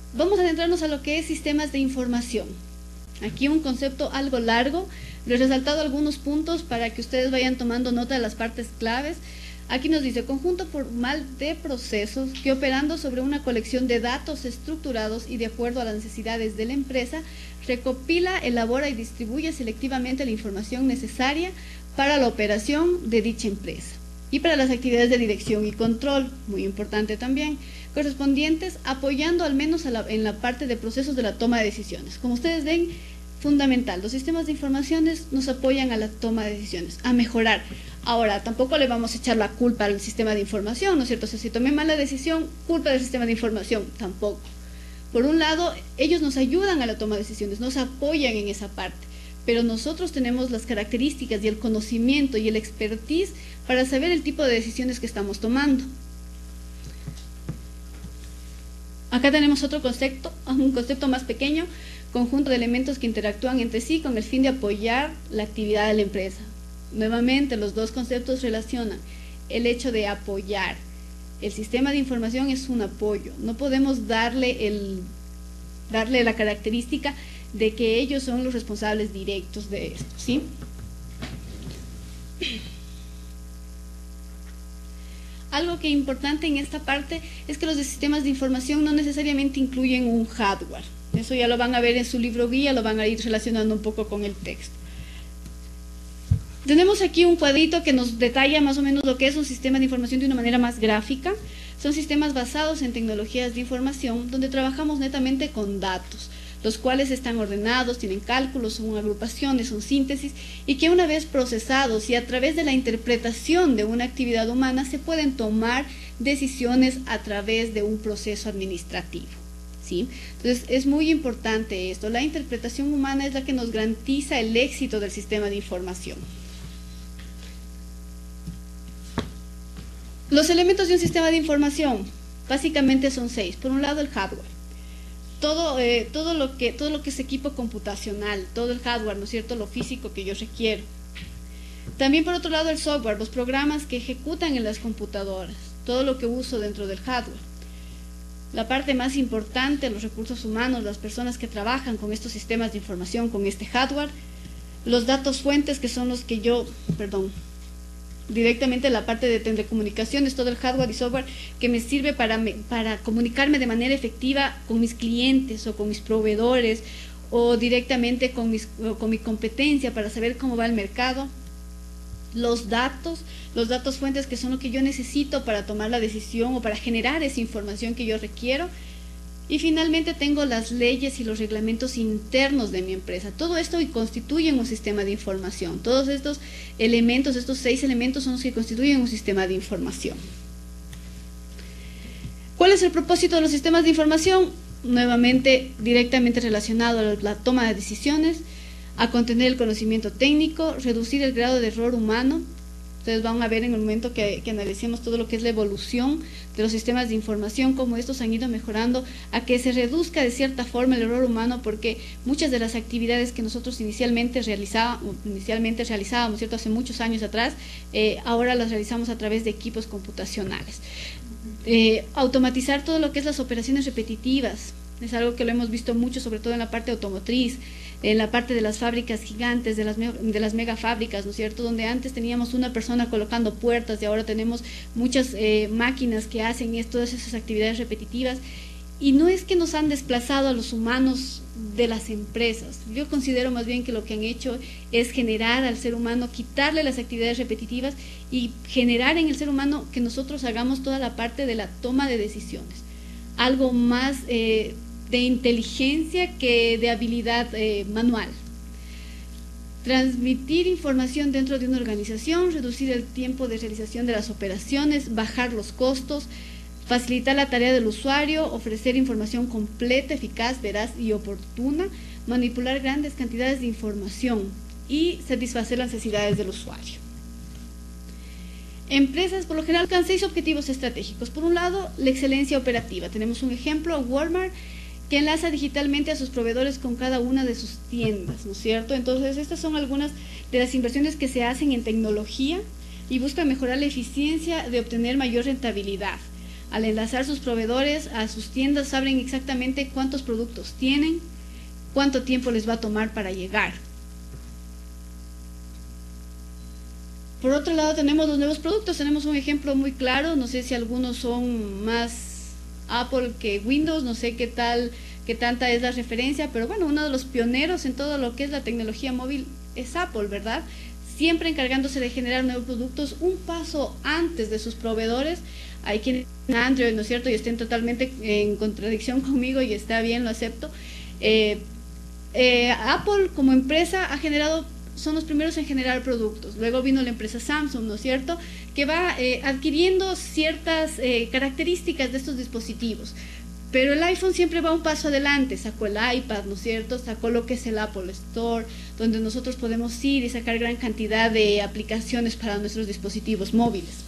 Vamos a adentrarnos a lo que es sistemas de información. Aquí un concepto algo largo, les he resaltado algunos puntos para que ustedes vayan tomando nota de las partes claves. Aquí nos dice, conjunto formal de procesos que operando sobre una colección de datos estructurados y de acuerdo a las necesidades de la empresa, recopila, elabora y distribuye selectivamente la información necesaria para la operación de dicha empresa y para las actividades de dirección y control, muy importante también, correspondientes, apoyando al menos a la, en la parte de procesos de la toma de decisiones. Como ustedes ven, fundamental, los sistemas de informaciones nos apoyan a la toma de decisiones, a mejorar. Ahora, tampoco le vamos a echar la culpa al sistema de información, ¿no es cierto? O sea, si tomé mala decisión, culpa del sistema de información, tampoco. Por un lado, ellos nos ayudan a la toma de decisiones, nos apoyan en esa parte, pero nosotros tenemos las características y el conocimiento y el expertise para saber el tipo de decisiones que estamos tomando. Acá tenemos otro concepto, un concepto más pequeño, conjunto de elementos que interactúan entre sí con el fin de apoyar la actividad de la empresa. Nuevamente, los dos conceptos relacionan el hecho de apoyar. El sistema de información es un apoyo, no podemos darle, el, darle la característica de que ellos son los responsables directos de esto, ¿sí? Algo que es importante en esta parte es que los sistemas de información no necesariamente incluyen un hardware. Eso ya lo van a ver en su libro guía, lo van a ir relacionando un poco con el texto. Tenemos aquí un cuadrito que nos detalla más o menos lo que es un sistema de información de una manera más gráfica. Son sistemas basados en tecnologías de información donde trabajamos netamente con datos, los cuales están ordenados, tienen cálculos, son agrupaciones, son síntesis, y que una vez procesados y a través de la interpretación de una actividad humana se pueden tomar decisiones a través de un proceso administrativo. ¿Sí? Entonces es muy importante esto, la interpretación humana es la que nos garantiza el éxito del sistema de información. Los elementos de un sistema de información básicamente son seis. Por un lado, el hardware, todo, eh, todo, lo que, todo lo que es equipo computacional, todo el hardware, ¿no es cierto?, lo físico que yo requiero. También por otro lado el software, los programas que ejecutan en las computadoras, todo lo que uso dentro del hardware. La parte más importante, los recursos humanos, las personas que trabajan con estos sistemas de información, con este hardware, los datos fuentes que son los que yo, perdón, directamente la parte de telecomunicaciones, todo el hardware y software que me sirve para, me, para comunicarme de manera efectiva con mis clientes o con mis proveedores o directamente con, mis, o con mi competencia para saber cómo va el mercado. Los datos, los datos fuentes que son lo que yo necesito para tomar la decisión o para generar esa información que yo requiero. Y finalmente tengo las leyes y los reglamentos internos de mi empresa. Todo esto constituye un sistema de información. Todos estos elementos, estos seis elementos son los que constituyen un sistema de información. ¿Cuál es el propósito de los sistemas de información? Nuevamente, directamente relacionado a la toma de decisiones, a contener el conocimiento técnico, reducir el grado de error humano. Ustedes van a ver en el momento que, que analicemos todo lo que es la evolución de los sistemas de información, cómo estos han ido mejorando a que se reduzca de cierta forma el error humano, porque muchas de las actividades que nosotros inicialmente realizábamos, inicialmente realizábamos ¿cierto?, hace muchos años atrás, eh, ahora las realizamos a través de equipos computacionales. Eh, automatizar todo lo que es las operaciones repetitivas, es algo que lo hemos visto mucho, sobre todo en la parte automotriz, en la parte de las fábricas gigantes, de las, de las megafábricas, ¿no es cierto?, donde antes teníamos una persona colocando puertas y ahora tenemos muchas eh, máquinas que hacen esto, todas esas actividades repetitivas, y no es que nos han desplazado a los humanos de las empresas. Yo considero más bien que lo que han hecho es generar al ser humano, quitarle las actividades repetitivas y generar en el ser humano que nosotros hagamos toda la parte de la toma de decisiones, algo más eh, de inteligencia que de habilidad eh, manual. Transmitir información dentro de una organización, reducir el tiempo de realización de las operaciones, bajar los costos, facilitar la tarea del usuario, ofrecer información completa, eficaz, veraz y oportuna, manipular grandes cantidades de información y satisfacer las necesidades del usuario. Empresas por lo general alcanzan seis objetivos estratégicos. Por un lado, la excelencia operativa. Tenemos un ejemplo, Walmart, que enlaza digitalmente a sus proveedores con cada una de sus tiendas, ¿no es cierto? Entonces, estas son algunas de las inversiones que se hacen en tecnología y buscan mejorar la eficiencia de obtener mayor rentabilidad. Al enlazar sus proveedores a sus tiendas, saben exactamente cuántos productos tienen, cuánto tiempo les va a tomar para llegar. Por otro lado, tenemos los nuevos productos. Tenemos un ejemplo muy claro. No sé si algunos son más Apple que Windows, no sé qué tal, qué tanta es la referencia, pero bueno, uno de los pioneros en todo lo que es la tecnología móvil es Apple, ¿verdad? Siempre encargándose de generar nuevos productos un paso antes de sus proveedores. Hay quienes tienen Android, ¿no es cierto?, y estén totalmente en contradicción conmigo, y está bien, lo acepto. Eh, eh, Apple como empresa ha generado, son los primeros en generar productos. Luego vino la empresa Samsung, ¿no es cierto?, que va eh, adquiriendo ciertas eh, características de estos dispositivos. Pero el iPhone siempre va un paso adelante. Sacó el iPad, ¿no es cierto?, sacó lo que es el Apple Store, donde nosotros podemos ir y sacar gran cantidad de aplicaciones para nuestros dispositivos móviles.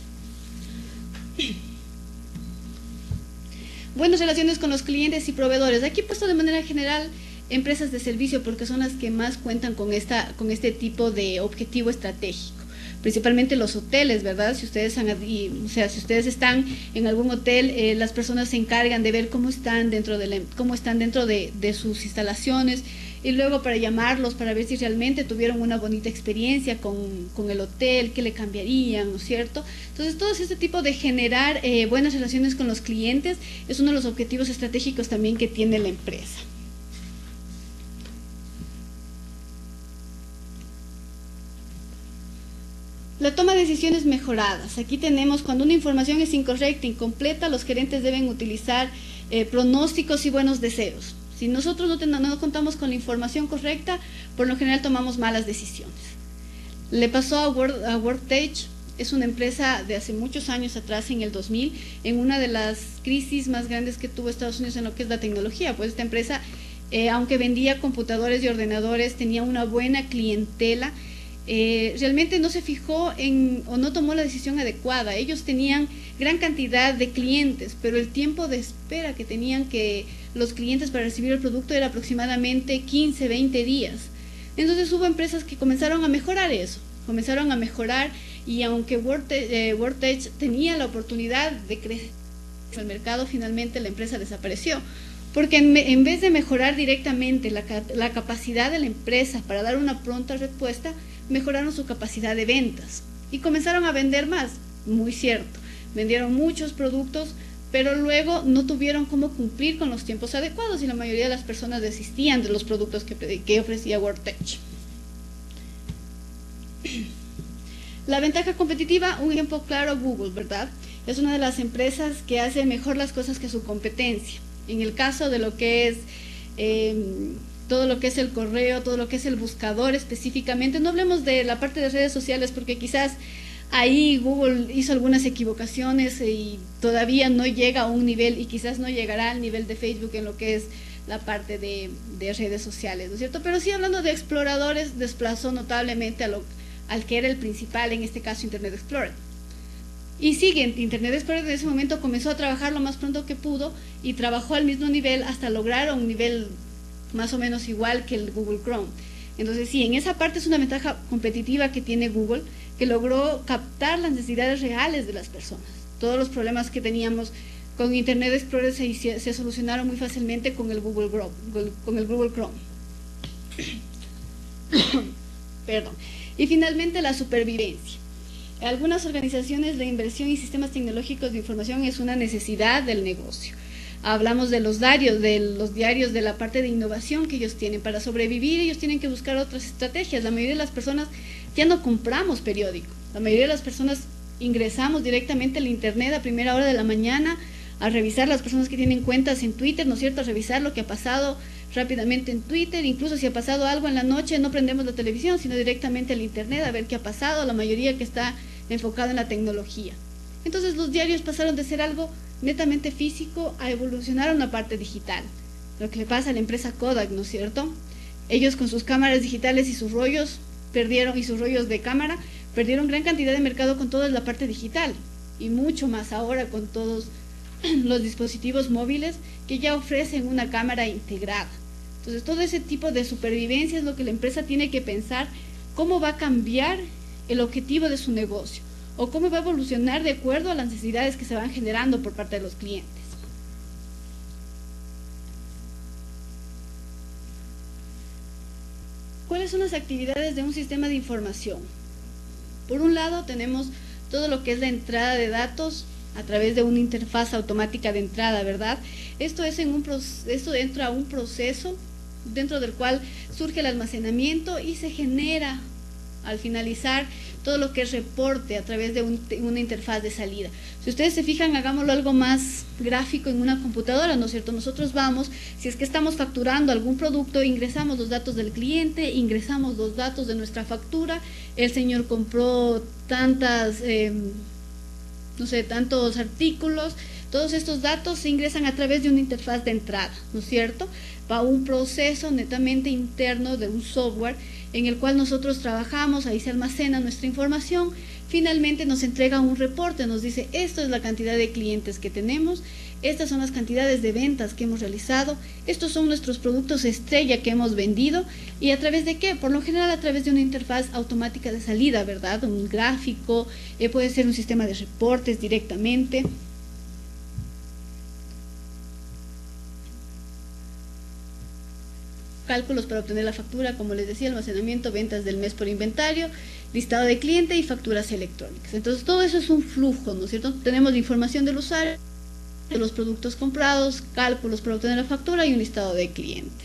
Buenas relaciones con los clientes y proveedores. Aquí he puesto de manera general empresas de servicio, porque son las que más cuentan con, esta, con este tipo de objetivo estratégico. Principalmente los hoteles, ¿verdad? Si ustedes, han, y, o sea, si ustedes están en algún hotel, eh, las personas se encargan de ver cómo están dentro de, la, cómo están dentro de, de sus instalaciones, y luego para llamarlos, para ver si realmente tuvieron una bonita experiencia con, con el hotel, qué le cambiarían, ¿no es cierto? Entonces, todo este tipo de generar eh, buenas relaciones con los clientes es uno de los objetivos estratégicos también que tiene la empresa. La toma de decisiones mejoradas. Aquí tenemos, cuando una información es incorrecta, incompleta, los gerentes deben utilizar eh, pronósticos y buenos deseos. Si nosotros no, ten, no contamos con la información correcta, por lo general tomamos malas decisiones. Le pasó a, Word, a WorkTech, es una empresa de hace muchos años atrás, en el dos mil, en una de las crisis más grandes que tuvo Estados Unidos en lo que es la tecnología. Pues esta empresa, eh, aunque vendía computadores y ordenadores, tenía una buena clientela. Eh, realmente no se fijó en o no tomó la decisión adecuada. Ellos tenían gran cantidad de clientes, pero el tiempo de espera que tenían que los clientes para recibir el producto era aproximadamente quince, veinte días. Entonces hubo empresas que comenzaron a mejorar eso, comenzaron a mejorar, y aunque WorkTech, eh, WorkTech tenía la oportunidad de crecer el mercado, finalmente la empresa desapareció. Porque en, en vez de mejorar directamente la, la capacidad de la empresa para dar una pronta respuesta, mejoraron su capacidad de ventas y comenzaron a vender más. Muy cierto, vendieron muchos productos, pero luego no tuvieron cómo cumplir con los tiempos adecuados, y la mayoría de las personas desistían de los productos que, que ofrecía WorkTech. La ventaja competitiva, un ejemplo claro, Google, ¿verdad? Es una de las empresas que hace mejor las cosas que su competencia. En el caso de lo que es eh, todo lo que es el correo, todo lo que es el buscador específicamente, no hablemos de la parte de redes sociales, porque quizás ahí Google hizo algunas equivocaciones y todavía no llega a un nivel, y quizás no llegará al nivel de Facebook en lo que es la parte de, de redes sociales, ¿no es cierto? Pero sí, hablando de exploradores, desplazó notablemente a lo, al que era el principal, en este caso Internet Explorer. Y sigue, Internet Explorer en ese momento comenzó a trabajar lo más pronto que pudo, y trabajó al mismo nivel hasta lograr un nivel más o menos igual que el Google Chrome. Entonces sí, en esa parte es una ventaja competitiva que tiene Google, que logró captar las necesidades reales de las personas. Todos los problemas que teníamos con Internet Explorer se, se solucionaron muy fácilmente con el Google Chrome. Con el Google Chrome. Perdón. Y finalmente, la supervivencia. En algunas organizaciones, la inversión en sistemas tecnológicos de información es una necesidad del negocio. Hablamos de los diarios, de los diarios de la parte de innovación que ellos tienen. Para sobrevivir, ellos tienen que buscar otras estrategias. La mayoría de las personas ya no compramos periódico. La mayoría de las personas ingresamos directamente al Internet a primera hora de la mañana a revisar, las personas que tienen cuentas en Twitter, ¿no es cierto?, a revisar lo que ha pasado rápidamente en Twitter. Incluso si ha pasado algo en la noche, no prendemos la televisión, sino directamente al Internet a ver qué ha pasado, la mayoría que está enfocado en la tecnología. Entonces los diarios pasaron de ser algo netamente físico a evolucionar a una parte digital. Lo que le pasa a la empresa Kodak, ¿no es cierto? Ellos con sus cámaras digitales y sus rollos perdieron, y sus rollos de cámara, perdieron gran cantidad de mercado con toda la parte digital, y mucho más ahora con todos los dispositivos móviles que ya ofrecen una cámara integrada. Entonces todo ese tipo de supervivencia es lo que la empresa tiene que pensar, cómo va a cambiar el objetivo de su negocio, o cómo va a evolucionar de acuerdo a las necesidades que se van generando por parte de los clientes. ¿Cuáles son las actividades de un sistema de información? Por un lado tenemos todo lo que es la entrada de datos a través de una interfaz automática de entrada, ¿verdad? Esto es en un esto entra a un proceso dentro del cual surge el almacenamiento y se genera al finalizar todo lo que es reporte a través de un, una interfaz de salida. Si ustedes se fijan, hagámoslo algo más gráfico en una computadora, ¿no es cierto? Nosotros vamos, si es que estamos facturando algún producto, ingresamos los datos del cliente, ingresamos los datos de nuestra factura, el señor compró tantas, eh, no sé, tantos artículos, todos estos datos se ingresan a través de una interfaz de entrada, ¿no es cierto? Va un proceso netamente interno de un software en el cual nosotros trabajamos, ahí se almacena nuestra información, finalmente nos entrega un reporte, nos dice, esto es la cantidad de clientes que tenemos, estas son las cantidades de ventas que hemos realizado, estos son nuestros productos estrella que hemos vendido, y a través de qué, por lo general a través de una interfaz automática de salida, ¿verdad? Un gráfico, eh, puede ser un sistema de reportes directamente. Cálculos para obtener la factura, como les decía, almacenamiento, ventas del mes por inventario, listado de cliente y facturas electrónicas. Entonces todo eso es un flujo, ¿no es cierto? Tenemos la información del usuario, de los productos comprados, cálculos para obtener la factura y un listado de clientes.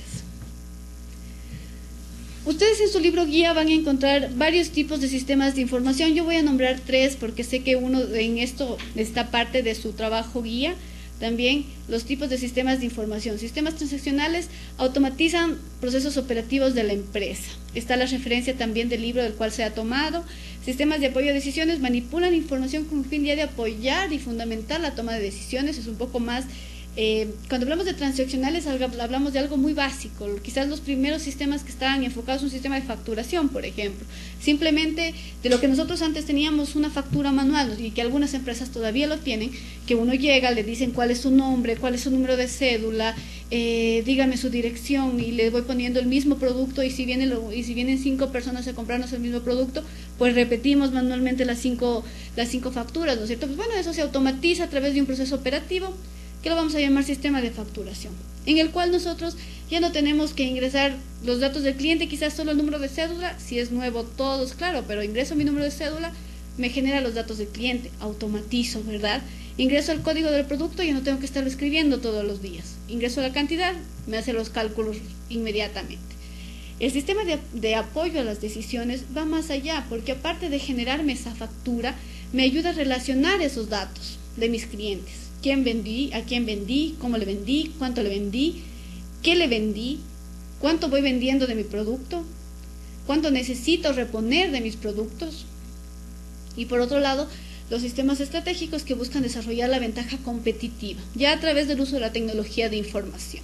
Ustedes en su libro guía van a encontrar varios tipos de sistemas de información. Yo voy a nombrar tres porque sé que uno en esto está parte de su trabajo guía. También los tipos de sistemas de información. Sistemas transaccionales automatizan procesos operativos de la empresa. Está la referencia también del libro del cual se ha tomado. Sistemas de apoyo a decisiones manipulan información con el fin de apoyar y fundamentar la toma de decisiones. Es un poco más... Eh, cuando hablamos de transaccionales hablamos de algo muy básico, quizás los primeros sistemas que estaban enfocados en un sistema de facturación, por ejemplo, simplemente de lo que nosotros antes teníamos una factura manual y que algunas empresas todavía lo tienen, que uno llega, le dicen cuál es su nombre, cuál es su número de cédula, eh, dígame su dirección y le voy poniendo el mismo producto y si, viene lo, y si vienen cinco personas a comprarnos el mismo producto, pues repetimos manualmente las cinco, las cinco facturas, ¿no es cierto? Pues bueno, eso se automatiza a través de un proceso operativo que lo vamos a llamar sistema de facturación, en el cual nosotros ya no tenemos que ingresar los datos del cliente, quizás solo el número de cédula, si es nuevo todos, claro, pero ingreso mi número de cédula, me genera los datos del cliente, automatizo, ¿verdad? Ingreso el código del producto, ya no tengo que estarlo escribiendo todos los días, ingreso la cantidad, me hace los cálculos inmediatamente. El sistema de, de apoyo a las decisiones va más allá, porque aparte de generarme esa factura, me ayuda a relacionar esos datos de mis clientes. ¿Quién vendí? ¿A quién vendí? ¿Cómo le vendí? ¿Cuánto le vendí? ¿Qué le vendí? ¿Cuánto voy vendiendo de mi producto? ¿Cuánto necesito reponer de mis productos? Y por otro lado, los sistemas estratégicos que buscan desarrollar la ventaja competitiva, ya a través del uso de la tecnología de información.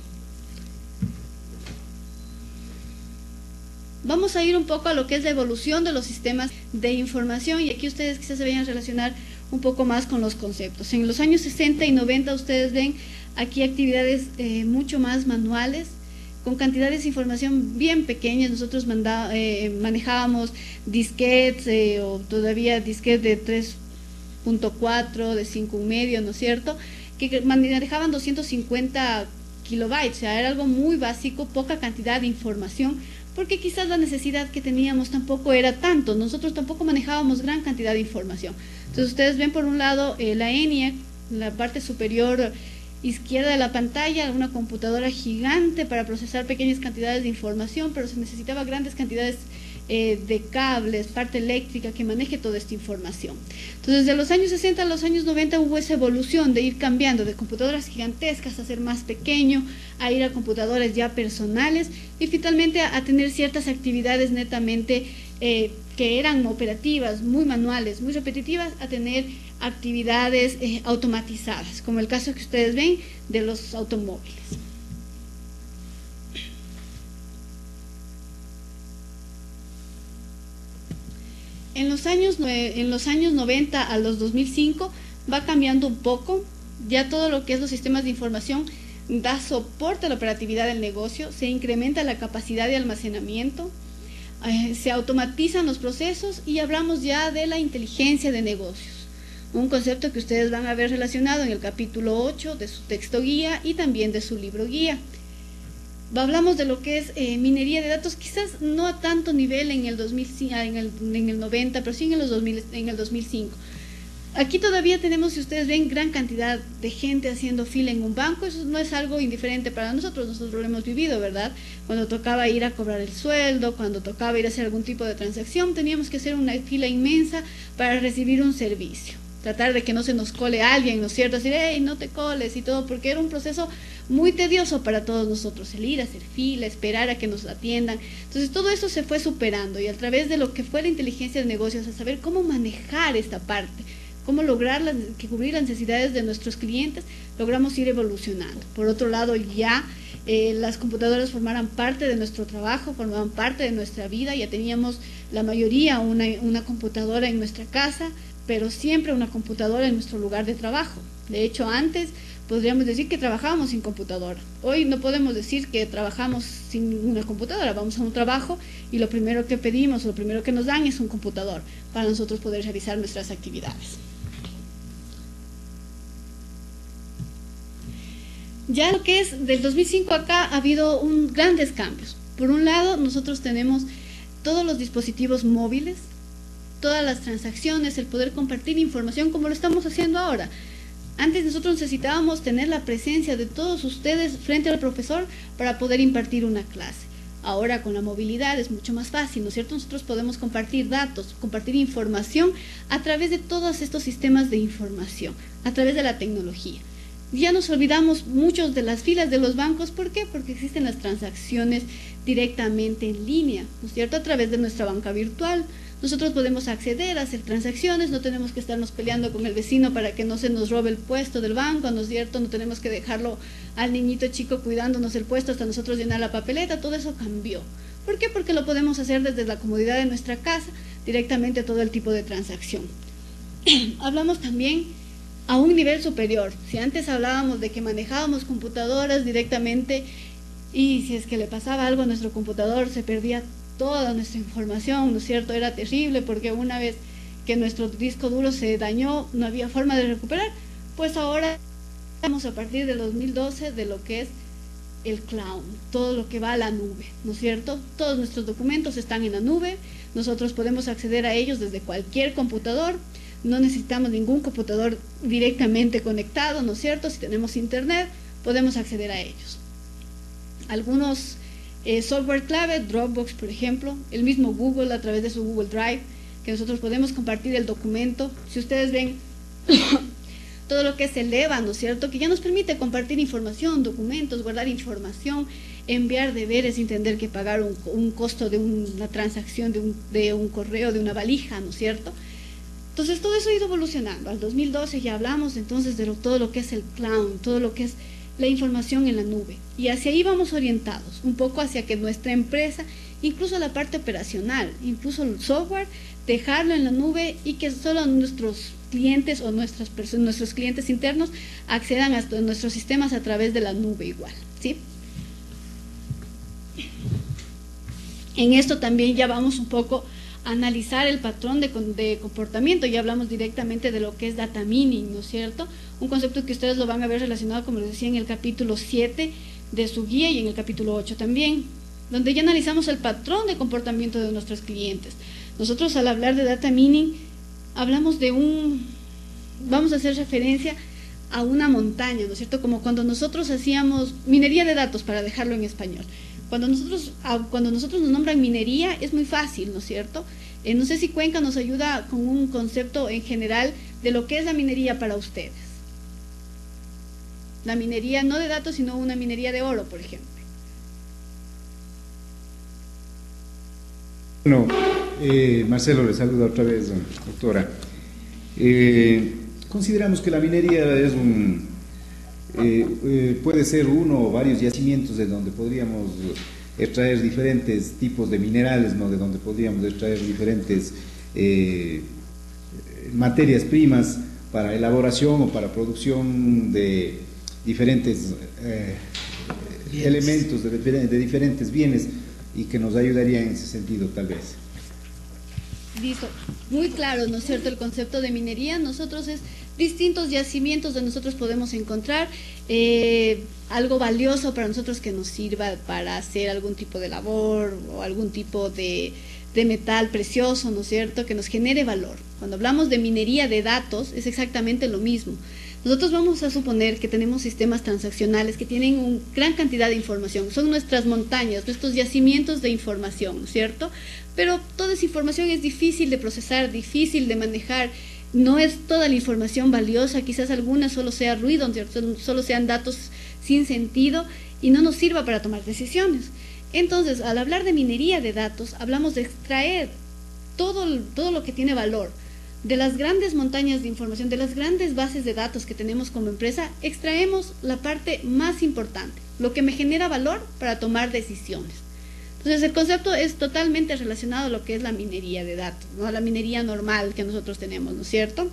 Vamos a ir un poco a lo que es la evolución de los sistemas de información y aquí ustedes quizás se vayan a relacionar un poco más con los conceptos. En los años sesenta y noventa ustedes ven aquí actividades eh, mucho más manuales, con cantidades de información bien pequeñas. Nosotros manda, eh, manejábamos disquetes eh, o todavía disquetes de tres punto cuatro, de cinco y medio, ¿no es cierto?, que manejaban doscientos cincuenta kilobytes, o sea, era algo muy básico, poca cantidad de información, porque quizás la necesidad que teníamos tampoco era tanto, nosotros tampoco manejábamos gran cantidad de información. Entonces ustedes ven por un lado eh, la ENIAC, la parte superior izquierda de la pantalla, una computadora gigante para procesar pequeñas cantidades de información, pero se necesitaba grandes cantidades eh, de cables, parte eléctrica que maneje toda esta información. Entonces de los años sesenta a los años noventa hubo esa evolución de ir cambiando de computadoras gigantescas a ser más pequeño, a ir a computadoras ya personales y finalmente a, a tener ciertas actividades netamente eh, que eran operativas, muy manuales, muy repetitivas, a tener actividades eh, automatizadas, como el caso que ustedes ven de los automóviles. En los años, en los años noventa a los dos mil cinco va cambiando un poco, ya todo lo que es los sistemas de información da soporte a la operatividad del negocio, se incrementa la capacidad de almacenamiento, eh, se automatizan los procesos y hablamos ya de la inteligencia de negocios, un concepto que ustedes van a ver relacionado en el capítulo ocho de su texto guía y también de su libro guía. Hablamos de lo que es eh, minería de datos, quizás no a tanto nivel en el, dos mil, en el, en el noventa, pero sí en, los dos mil, en el dos mil cinco. Aquí todavía tenemos, si ustedes ven, gran cantidad de gente haciendo fila en un banco. Eso no es algo indiferente para nosotros, nosotros lo hemos vivido, ¿verdad? Cuando tocaba ir a cobrar el sueldo, cuando tocaba ir a hacer algún tipo de transacción, teníamos que hacer una fila inmensa para recibir un servicio. Tratar de que no se nos cole alguien, ¿no es cierto? Decir, hey, no te coles y todo, porque era un proceso muy tedioso para todos nosotros, el ir a hacer fila, esperar a que nos atiendan. Entonces todo eso se fue superando y a través de lo que fue la inteligencia de negocios, a saber cómo manejar esta parte, cómo lograr las, que cubrir las necesidades de nuestros clientes, logramos ir evolucionando. Por otro lado, ya eh, las computadoras formaran parte de nuestro trabajo, formaban parte de nuestra vida, ya teníamos la mayoría una, una computadora en nuestra casa, pero siempre una computadora en nuestro lugar de trabajo. De hecho, antes podríamos decir que trabajábamos sin computadora. Hoy no podemos decir que trabajamos sin una computadora. Vamos a un trabajo y lo primero que pedimos, lo primero que nos dan es un computador para nosotros poder realizar nuestras actividades. Ya lo que es del dos mil cinco acá ha habido un, grandes cambios. Por un lado, nosotros tenemos todos los dispositivos móviles, todas las transacciones, el poder compartir información como lo estamos haciendo ahora. Antes nosotros necesitábamos tener la presencia de todos ustedes frente al profesor para poder impartir una clase. Ahora con la movilidad es mucho más fácil, ¿no es cierto? Nosotros podemos compartir datos, compartir información a través de todos estos sistemas de información, a través de la tecnología. Ya nos olvidamos muchos de las filas de los bancos. ¿Por qué? Porque existen las transacciones directamente en línea, ¿no es cierto? A través de nuestra banca virtual. Nosotros podemos acceder a hacer transacciones, no tenemos que estarnos peleando con el vecino para que no se nos robe el puesto del banco, ¿no es cierto? No tenemos que dejarlo al niñito chico cuidándonos el puesto hasta nosotros llenar la papeleta. Todo eso cambió. ¿Por qué? Porque lo podemos hacer desde la comodidad de nuestra casa, directamente todo el tipo de transacción. Hablamos también a un nivel superior. Si antes hablábamos de que manejábamos computadoras directamente y si es que le pasaba algo a nuestro computador se perdía toda nuestra información, ¿no es cierto? Era terrible porque una vez que nuestro disco duro se dañó no había forma de recuperar. Pues ahora estamos a partir del dos mil doce de lo que es el cloud, todo lo que va a la nube, ¿no es cierto? Todos nuestros documentos están en la nube, nosotros podemos acceder a ellos desde cualquier computador. No necesitamos ningún computador directamente conectado, ¿no es cierto? Si tenemos internet, podemos acceder a ellos. Algunos eh, software clave, Dropbox, por ejemplo, el mismo Google a través de su Google Drive, que nosotros podemos compartir el documento. Si ustedes ven todo lo que es el EVA, ¿no es cierto? Que ya nos permite compartir información, documentos, guardar información, enviar deberes sin tener que pagar un, un costo de una transacción, de un, de un correo, de una valija, ¿no es cierto? Entonces todo eso ha ido evolucionando. Al dos mil doce ya hablamos entonces de lo, todo lo que es el cloud, todo lo que es la información en la nube. Y hacia ahí vamos orientados, un poco hacia que nuestra empresa, incluso la parte operacional, incluso el software, dejarlo en la nube y que solo nuestros clientes o nuestras personas, nuestros clientes internos accedan a nuestros sistemas a través de la nube igual, ¿sí? En esto también ya vamos un poco analizar el patrón de, de comportamiento. Ya hablamos directamente de lo que es data mining, ¿no es cierto? Un concepto que ustedes lo van a ver relacionado, como les decía, en el capítulo siete de su guía y en el capítulo ocho también, donde ya analizamos el patrón de comportamiento de nuestros clientes. Nosotros al hablar de data mining hablamos de un, vamos a hacer referencia a una montaña, ¿no es cierto? Como cuando nosotros hacíamos minería de datos, para dejarlo en español. Cuando nosotros, cuando nosotros nos nombran minería es muy fácil, ¿no es cierto? Eh, no sé si Cuenca nos ayuda con un concepto en general de lo que es la minería para ustedes. La minería no de datos, sino una minería de oro, por ejemplo. Bueno, eh, Marcelo, le saluda otra vez, doctora. Eh, consideramos que la minería es un... Eh, eh, puede ser uno o varios yacimientos de donde podríamos extraer diferentes tipos de minerales, ¿no? De donde podríamos extraer diferentes eh, materias primas para elaboración o para producción de diferentes eh, elementos, de, de diferentes bienes y que nos ayudaría en ese sentido tal vez. Listo, muy claro, ¿no es cierto? El concepto de minería, nosotros es distintos yacimientos donde nosotros podemos encontrar eh, algo valioso para nosotros que nos sirva para hacer algún tipo de labor o algún tipo de, de metal precioso, ¿no es cierto? Que nos genere valor. Cuando hablamos de minería de datos es exactamente lo mismo. Nosotros vamos a suponer que tenemos sistemas transaccionales que tienen una gran cantidad de información, son nuestras montañas, nuestros yacimientos de información, ¿no es cierto? Pero toda esa información es difícil de procesar, difícil de manejar, no es toda la información valiosa, quizás alguna solo sea ruido, ¿no es cierto? Solo sean datos sin sentido y no nos sirva para tomar decisiones. Entonces, al hablar de minería de datos, hablamos de extraer todo, todo lo que tiene valor. De las grandes montañas de información, de las grandes bases de datos que tenemos como empresa, extraemos la parte más importante, lo que me genera valor para tomar decisiones. Entonces, el concepto es totalmente relacionado a lo que es la minería de datos, ¿no? A la minería normal que nosotros tenemos, ¿no es cierto?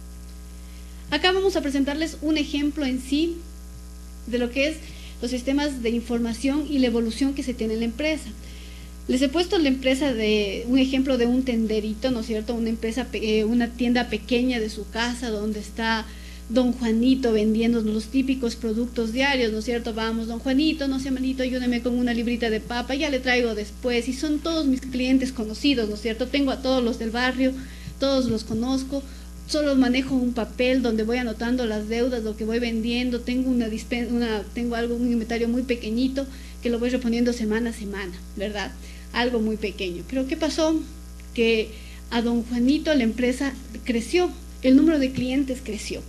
Acá vamos a presentarles un ejemplo en sí de lo que es los sistemas de información y la evolución que se tiene en la empresa. Les he puesto la empresa de un ejemplo de un tenderito, ¿no es cierto? Una empresa, eh, una tienda pequeña de su casa donde está don Juanito vendiendo los típicos productos diarios, ¿no es cierto? Vamos, don Juanito, no sé, manito, ayúdeme con una librita de papa, ya le traigo después. Y son todos mis clientes conocidos, ¿no es cierto? Tengo a todos los del barrio, todos los conozco. Solo manejo un papel donde voy anotando las deudas, lo que voy vendiendo. Tengo una, una tengo algo, un inventario muy pequeñito que lo voy reponiendo semana a semana, ¿verdad? Algo muy pequeño. Pero ¿qué pasó? Que a don Juanito la empresa creció, el número de clientes creció.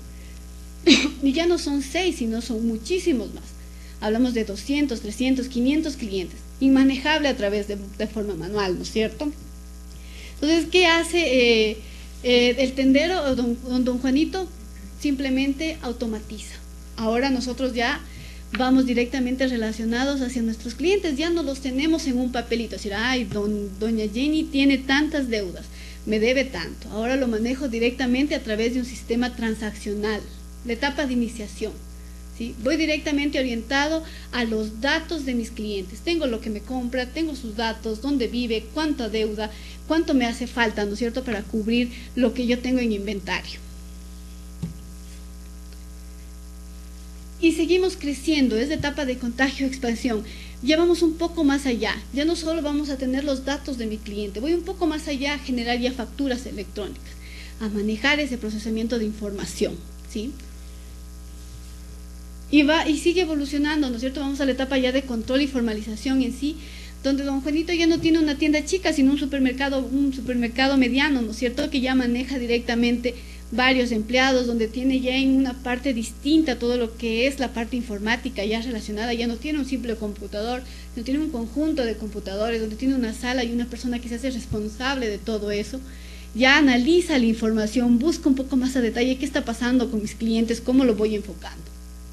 Y ya no son seis, sino son muchísimos más. Hablamos de doscientos, trescientos, quinientos clientes. Inmanejable a través de, de forma manual, ¿no es cierto? Entonces, ¿qué hace eh, eh, el tendero, don, don, don Juanito? Simplemente automatiza. Ahora nosotros ya vamos directamente relacionados hacia nuestros clientes, ya no los tenemos en un papelito, decir, ay, don, doña Jenny tiene tantas deudas, me debe tanto. Ahora lo manejo directamente a través de un sistema transaccional, la etapa de iniciación, ¿sí? Voy directamente orientado a los datos de mis clientes, tengo lo que me compra, tengo sus datos, dónde vive, cuánta deuda, cuánto me hace falta, ¿no es cierto?, para cubrir lo que yo tengo en inventario. Y seguimos creciendo, es la etapa de contagio expansión. Ya vamos un poco más allá, ya no solo vamos a tener los datos de mi cliente, voy un poco más allá a generar ya facturas electrónicas, a manejar ese procesamiento de información, ¿sí? Y, va, y sigue evolucionando, ¿no es cierto? Vamos a la etapa ya de control y formalización en sí, donde don Juanito ya no tiene una tienda chica, sino un supermercado, un supermercado mediano, ¿no es cierto?, que ya maneja directamente varios empleados, donde tiene ya en una parte distinta todo lo que es la parte informática ya relacionada, ya no tiene un simple computador, no tiene un conjunto de computadores, donde tiene una sala y una persona que se hace responsable de todo eso, ya analiza la información, busca un poco más a detalle qué está pasando con mis clientes, cómo lo voy enfocando.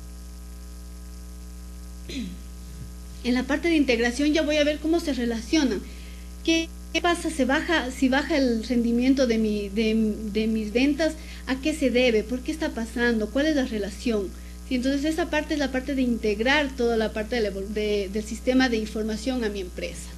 En la parte de integración ya voy a ver cómo se relacionan, qué ¿Qué pasa? ¿Se baja, si baja el rendimiento de, mi, de, de mis ventas? ¿A qué se debe? ¿Por qué está pasando? ¿Cuál es la relación? ¿Sí? Entonces esa parte es la parte de integrar toda la parte de la, de, del sistema de información a mi empresa.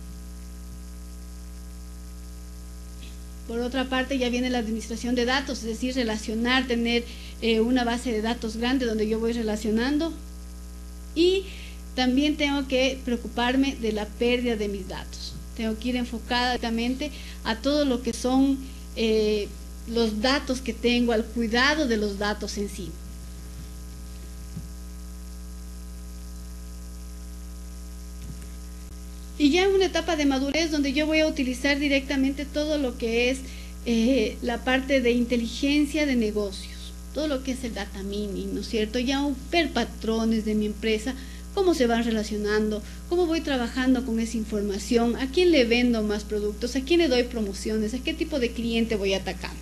Por otra parte ya viene la administración de datos, es decir, relacionar, tener eh, una base de datos grande donde yo voy relacionando. Y también tengo que preocuparme de la pérdida de mis datos. Tengo que ir enfocada directamente a todo lo que son eh, los datos que tengo, al cuidado de los datos en sí. Y ya en una etapa de madurez donde yo voy a utilizar directamente todo lo que es eh, la parte de inteligencia de negocios, todo lo que es el data mining, ¿no es cierto? Ya ver patrones de mi empresa, cómo se van relacionando, cómo voy trabajando con esa información, a quién le vendo más productos, a quién le doy promociones, a qué tipo de cliente voy atacando.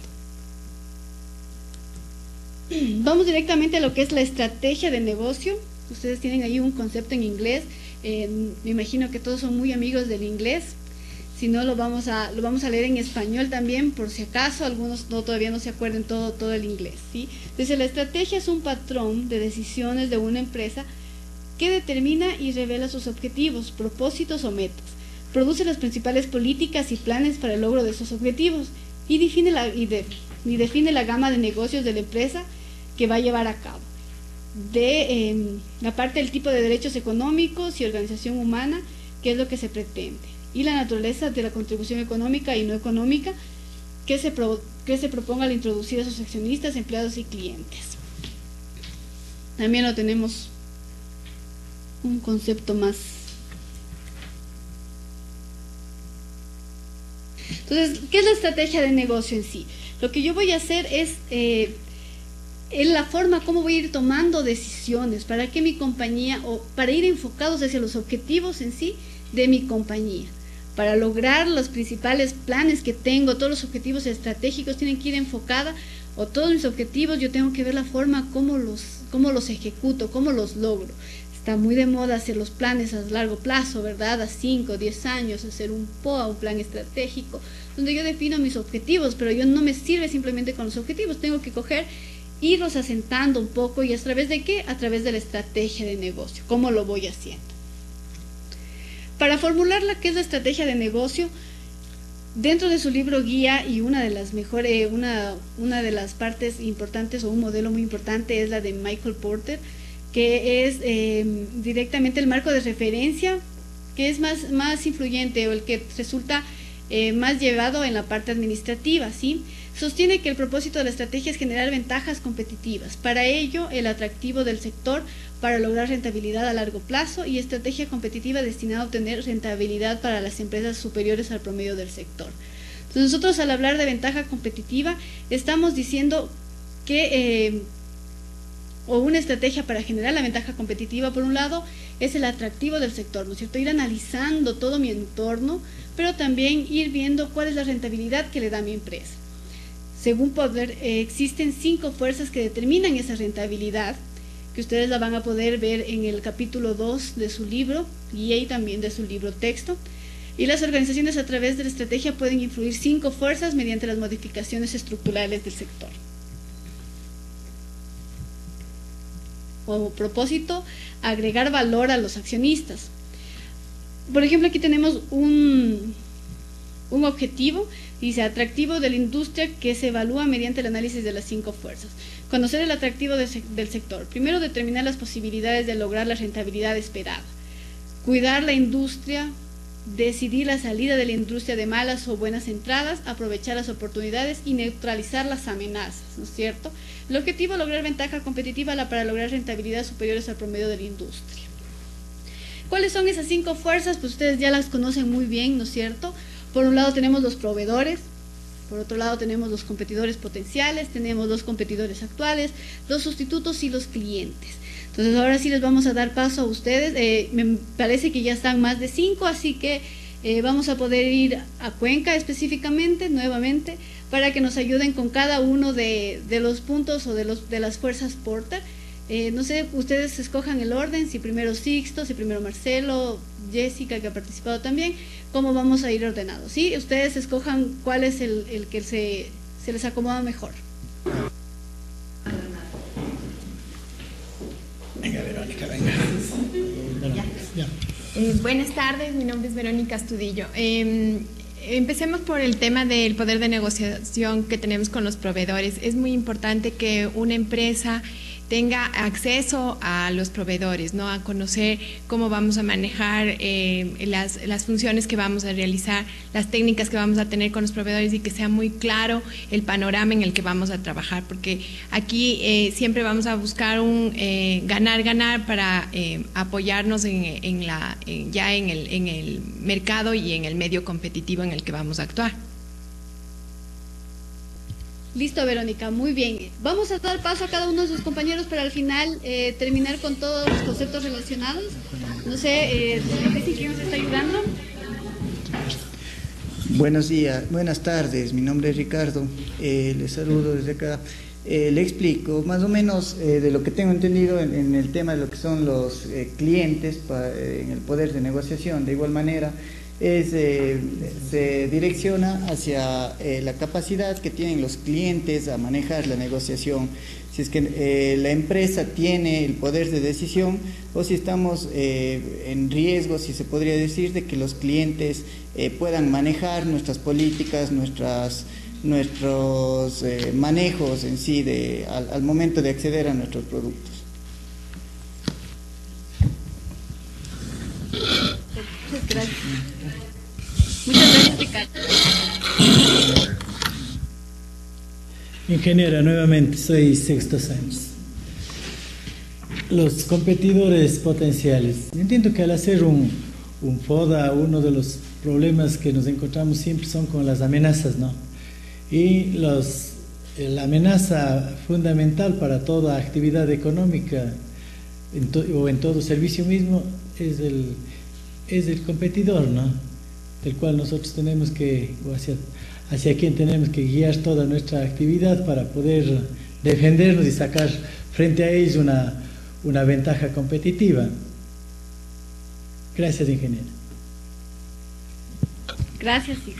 Vamos directamente a lo que es la estrategia de negocio. Ustedes tienen ahí un concepto en inglés, eh, me imagino que todos son muy amigos del inglés, si no lo vamos a, lo vamos a leer en español también, por si acaso algunos no, todavía no se acuerden todo, todo el inglés, ¿sí? Entonces la estrategia es un patrón de decisiones de una empresa que determina y revela sus objetivos, propósitos o metas, produce las principales políticas y planes para el logro de esos objetivos y define la, y de, y define la gama de negocios de la empresa que va a llevar a cabo. De eh, la parte del tipo de derechos económicos y organización humana, que es lo que se pretende, y la naturaleza de la contribución económica y no económica que se, pro, que se proponga al introducir a sus accionistas, empleados y clientes. También lo tenemos un concepto más. Entonces, ¿qué es la estrategia de negocio en sí? Lo que yo voy a hacer es, eh, en la forma como voy a ir tomando decisiones para que mi compañía, o para ir enfocados hacia los objetivos en sí de mi compañía. Para lograr los principales planes que tengo, todos los objetivos estratégicos tienen que ir enfocada, o todos mis objetivos, yo tengo que ver la forma como los, cómo los ejecuto, cómo los logro. Está muy de moda hacer los planes a largo plazo, ¿verdad? A cinco, diez años, hacer un P O A, un plan estratégico, donde yo defino mis objetivos, pero yo no me sirve simplemente con los objetivos, tengo que coger, irlos asentando un poco, y a través de qué? A través de la estrategia de negocio, ¿cómo lo voy haciendo? Para formular la que es la estrategia de negocio, dentro de su libro guía, y una de las mejores, una, una de las partes importantes, o un modelo muy importante, es la de Michael Porter, que es eh, directamente el marco de referencia, que es más, más influyente, o el que resulta eh, más llevado en la parte administrativa, ¿sí? Sostiene que el propósito de la estrategia es generar ventajas competitivas. Para ello, el atractivo del sector para lograr rentabilidad a largo plazo, y estrategia competitiva destinada a obtener rentabilidad para las empresas superiores al promedio del sector. Entonces, nosotros al hablar de ventaja competitiva estamos diciendo que, eh, o una estrategia para generar la ventaja competitiva, por un lado, es el atractivo del sector, ¿no es cierto? Ir analizando todo mi entorno, pero también ir viendo cuál es la rentabilidad que le da a mi empresa. Según Porter, eh, existen cinco fuerzas que determinan esa rentabilidad, que ustedes la van a poder ver en el capítulo dos de su libro, guía, y también de su libro texto. Y las organizaciones a través de la estrategia pueden influir cinco fuerzas mediante las modificaciones estructurales del sector. Como propósito, agregar valor a los accionistas. Por ejemplo, aquí tenemos un, un objetivo, dice atractivo de la industria, que se evalúa mediante el análisis de las cinco fuerzas. Conocer el atractivo de, del sector. Primero, determinar las posibilidades de lograr la rentabilidad esperada. Cuidar la industria, decidir la salida de la industria de malas o buenas entradas, aprovechar las oportunidades y neutralizar las amenazas, ¿no es cierto? El objetivo es lograr ventaja competitiva para lograr rentabilidad superiores al promedio de la industria. ¿Cuáles son esas cinco fuerzas? Pues ustedes ya las conocen muy bien, ¿no es cierto? Por un lado tenemos los proveedores, por otro lado tenemos los competidores potenciales, tenemos los competidores actuales, los sustitutos y los clientes. Entonces ahora sí les vamos a dar paso a ustedes. Eh, me parece que ya están más de cinco, así que eh, vamos a poder ir a Cuenca específicamente, nuevamente, para que nos ayuden con cada uno de, de los puntos o de, los, de las fuerzas Porter. Eh, no sé, ustedes escojan el orden, si primero Sixto, si primero Marcelo, Jessica, que ha participado también, cómo vamos a ir ordenados, ¿sí? Ustedes escojan cuál es el, el que se, se les acomoda mejor. Venga, Verónica, venga. Ya. Ya. Eh, buenas tardes, mi nombre es Verónica Astudillo. Eh, empecemos por el tema del poder de negociación que tenemos con los proveedores. Es muy importante que una empresa tenga acceso a los proveedores, ¿no? A conocer cómo vamos a manejar eh, las, las funciones que vamos a realizar, las técnicas que vamos a tener con los proveedores, y que sea muy claro el panorama en el que vamos a trabajar, porque aquí eh, siempre vamos a buscar un eh, ganar, ganar para eh, apoyarnos en, en la, en, ya en el, en el mercado y en el medio competitivo en el que vamos a actuar. Listo, Verónica, muy bien. Vamos a dar paso a cada uno de sus compañeros para al final eh, terminar con todos los conceptos relacionados. No sé, eh, ¿quién nos está ayudando? Buenos días, buenas tardes, mi nombre es Ricardo, eh, les saludo desde acá. Eh, le explico más o menos eh, de lo que tengo entendido en, en el tema de lo que son los eh, clientes pa, eh, en el poder de negociación. De igual manera, es, eh, se direcciona hacia eh, la capacidad que tienen los clientes a manejar la negociación. si es que eh, la empresa tiene el poder de decisión o si estamos eh, en riesgo, si se podría decir, de que los clientes eh, puedan manejar nuestras políticas, nuestras, nuestros eh, manejos en sí de, al, al momento de acceder a nuestros productos. Muchas gracias. Muchas gracias, Ricardo. Ingeniera, nuevamente, soy Sixto Sánchez. Los competidores potenciales. Entiendo que al hacer un, un FODA, uno de los problemas que nos encontramos siempre son con las amenazas, ¿no? Y los, la amenaza fundamental para toda actividad económica en to, o en todo servicio mismo es el, es el competidor, ¿no? Del cual nosotros tenemos que, o hacia, hacia quien tenemos que guiar toda nuestra actividad para poder defendernos y sacar frente a ellos una, una ventaja competitiva. Gracias, ingeniero. Gracias, sí.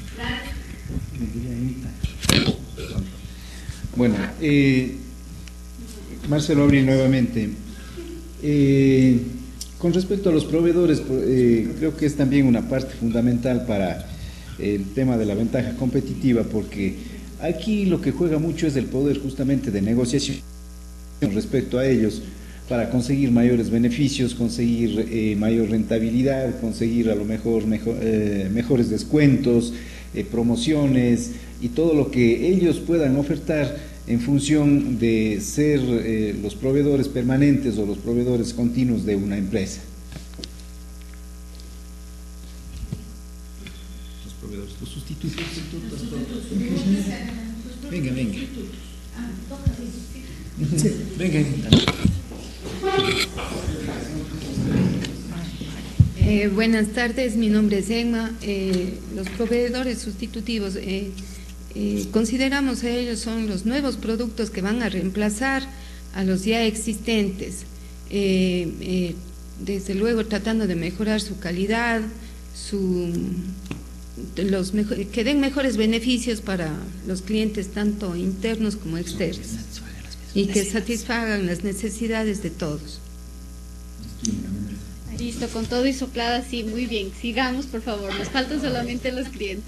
Bueno, eh, Marcelo Abril nuevamente. Eh, con respecto a los proveedores, eh, creo que es también una parte fundamental para el tema de la ventaja competitiva, porque aquí lo que juega mucho es el poder justamente de negociación respecto a ellos, para conseguir mayores beneficios, conseguir eh, mayor rentabilidad, conseguir a lo mejor, mejor eh, mejores descuentos, eh, promociones y todo lo que ellos puedan ofertar en función de ser eh, los proveedores permanentes o los proveedores continuos de una empresa. Los proveedores, los sustitutos. Venga, venga. Sí, venga. Eh, buenas tardes, mi nombre es Emma. Eh, los proveedores sustitutivos, eh, eh, consideramos a ellos son los nuevos productos que van a reemplazar a los ya existentes, eh, eh, desde luego tratando de mejorar su calidad, su, los mejor, que den mejores beneficios para los clientes tanto internos como externos y que satisfagan las necesidades de todos. Listo, con todo y soplada, sí, muy bien. Sigamos, por favor, nos faltan solamente los clientes.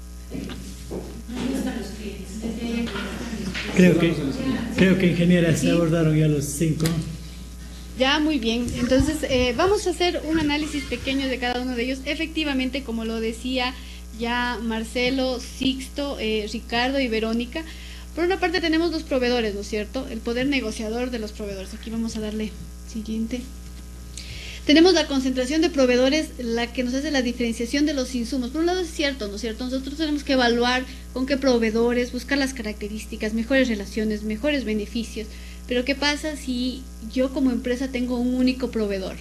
Creo que, creo que ingeniera, se abordaron ya los cinco. Ya, muy bien. Entonces, eh, vamos a hacer un análisis pequeño de cada uno de ellos. Efectivamente, como lo decía ya Marcelo, Sixto, eh, Ricardo y Verónica, por una parte tenemos los proveedores, ¿no es cierto? El poder negociador de los proveedores. Aquí vamos a darle siguiente. Tenemos la concentración de proveedores, la que nos hace la diferenciación de los insumos. Por un lado es cierto, ¿no es cierto? Nosotros tenemos que evaluar con qué proveedores, buscar las características, mejores relaciones, mejores beneficios. Pero ¿qué pasa si yo como empresa tengo un único proveedor?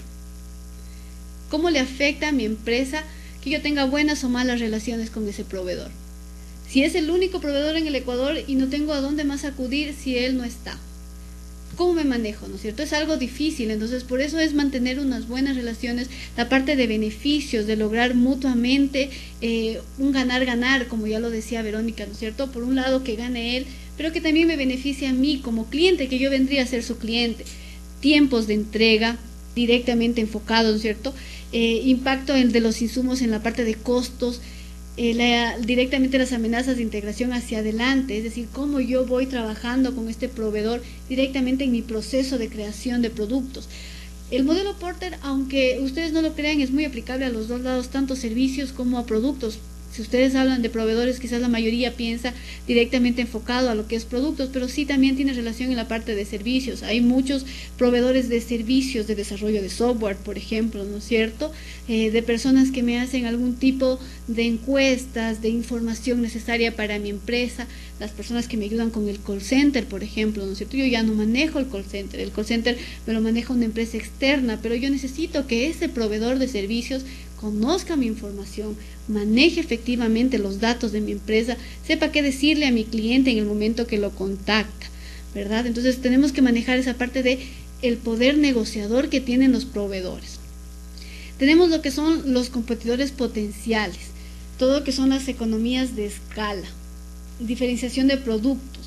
¿Cómo le afecta a mi empresa que yo tenga buenas o malas relaciones con ese proveedor? Si es el único proveedor en el Ecuador y no tengo a dónde más acudir si él no está, ¿cómo me manejo? ¿No es cierto? Es algo difícil, entonces por eso es mantener unas buenas relaciones, la parte de beneficios, de lograr mutuamente eh, un ganar-ganar, como ya lo decía Verónica, ¿no es cierto? Por un lado que gane él, pero que también me beneficie a mí como cliente, que yo vendría a ser su cliente. Tiempos de entrega directamente enfocados, ¿no es cierto? Eh, impacto en, de los insumos en la parte de costos, Eh, la, directamente las amenazas de integración hacia adelante, es decir, cómo yo voy trabajando con este proveedor directamente en mi proceso de creación de productos. El modelo Porter, aunque ustedes no lo crean, es muy aplicable a los dos lados, tanto servicios como a productos. Si ustedes hablan de proveedores, quizás la mayoría piensa directamente enfocado a lo que es productos, pero sí también tiene relación en la parte de servicios. Hay muchos proveedores de servicios de desarrollo de software, por ejemplo, ¿no es cierto? Eh, de personas que me hacen algún tipo de encuestas, de información necesaria para mi empresa, las personas que me ayudan con el call center, por ejemplo, ¿no es cierto? Yo ya no manejo el call center, el call center me lo maneja una empresa externa, pero yo necesito que ese proveedor de servicios conozca mi información, maneje efectivamente los datos de mi empresa, sepa qué decirle a mi cliente en el momento que lo contacta, ¿verdad? Entonces tenemos que manejar esa parte de el poder negociador que tienen los proveedores. Tenemos lo que son los competidores potenciales, todo lo que son las economías de escala, diferenciación de productos.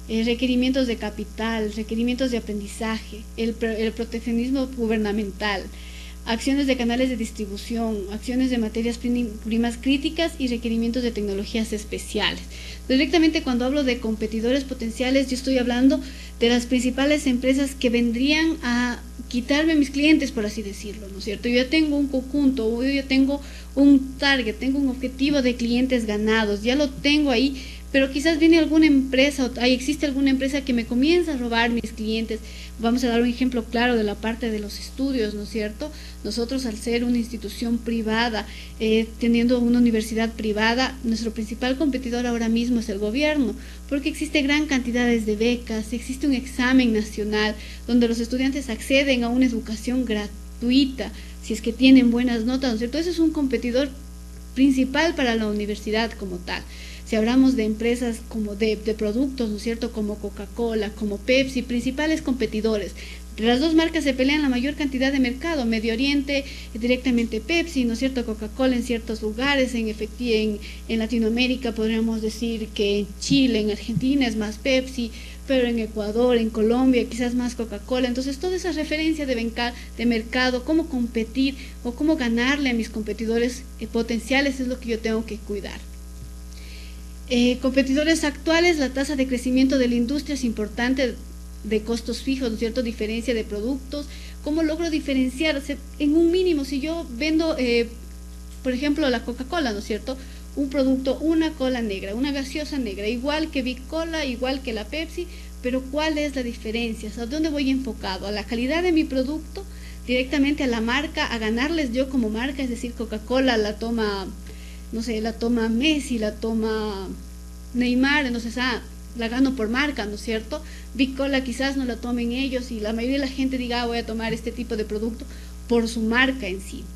eh, requerimientos de capital, requerimientos de aprendizaje, el, el proteccionismo gubernamental, acciones de canales de distribución, acciones de materias primas críticas y requerimientos de tecnologías especiales. Directamente cuando hablo de competidores potenciales, yo estoy hablando de las principales empresas que vendrían a quitarme mis clientes, por así decirlo, ¿no es cierto? Yo ya tengo un conjunto, yo ya tengo un target, tengo un objetivo de clientes ganados, ya lo tengo ahí, pero quizás viene alguna empresa, o ahí existe alguna empresa que me comienza a robar mis clientes. Vamos a dar un ejemplo claro de la parte de los estudios, ¿no es cierto? Nosotros, al ser una institución privada, eh, teniendo una universidad privada, nuestro principal competidor ahora mismo es el gobierno, porque existe gran cantidad de becas, existe un examen nacional donde los estudiantes acceden a una educación gratuita, si es que tienen buenas notas, ¿no es cierto? Ese es un competidor principal para la universidad como tal. Si hablamos de empresas como de, de productos, ¿no es cierto?, como Coca-Cola, como Pepsi, principales competidores. Las dos marcas se pelean la mayor cantidad de mercado. Medio Oriente, directamente Pepsi, ¿no es cierto?, Coca-Cola en ciertos lugares, en, en, en Latinoamérica podríamos decir que en Chile, en Argentina es más Pepsi, pero en Ecuador, en Colombia quizás más Coca-Cola. Entonces toda esa referencia de, de mercado, cómo competir o cómo ganarle a mis competidores eh, potenciales es lo que yo tengo que cuidar. Eh, competidores actuales, la tasa de crecimiento de la industria es importante, de costos fijos, ¿no es cierto?, diferencia de productos. ¿Cómo logro diferenciarse en un mínimo? Si yo vendo, eh, por ejemplo, la Coca-Cola, ¿no es cierto?, un producto, una cola negra, una gaseosa negra, igual que Big Cola, igual que la Pepsi, pero ¿cuál es la diferencia? ¿A dónde voy enfocado? ¿A la calidad de mi producto? ¿Directamente a la marca? ¿A ganarles yo como marca? Es decir, Coca-Cola la toma, no sé, la toma Messi, la toma Neymar, entonces, ah, la gano por marca, ¿no es cierto? Big Cola quizás no la tomen ellos y la mayoría de la gente diga, ah, voy a tomar este tipo de producto por su marca en sí.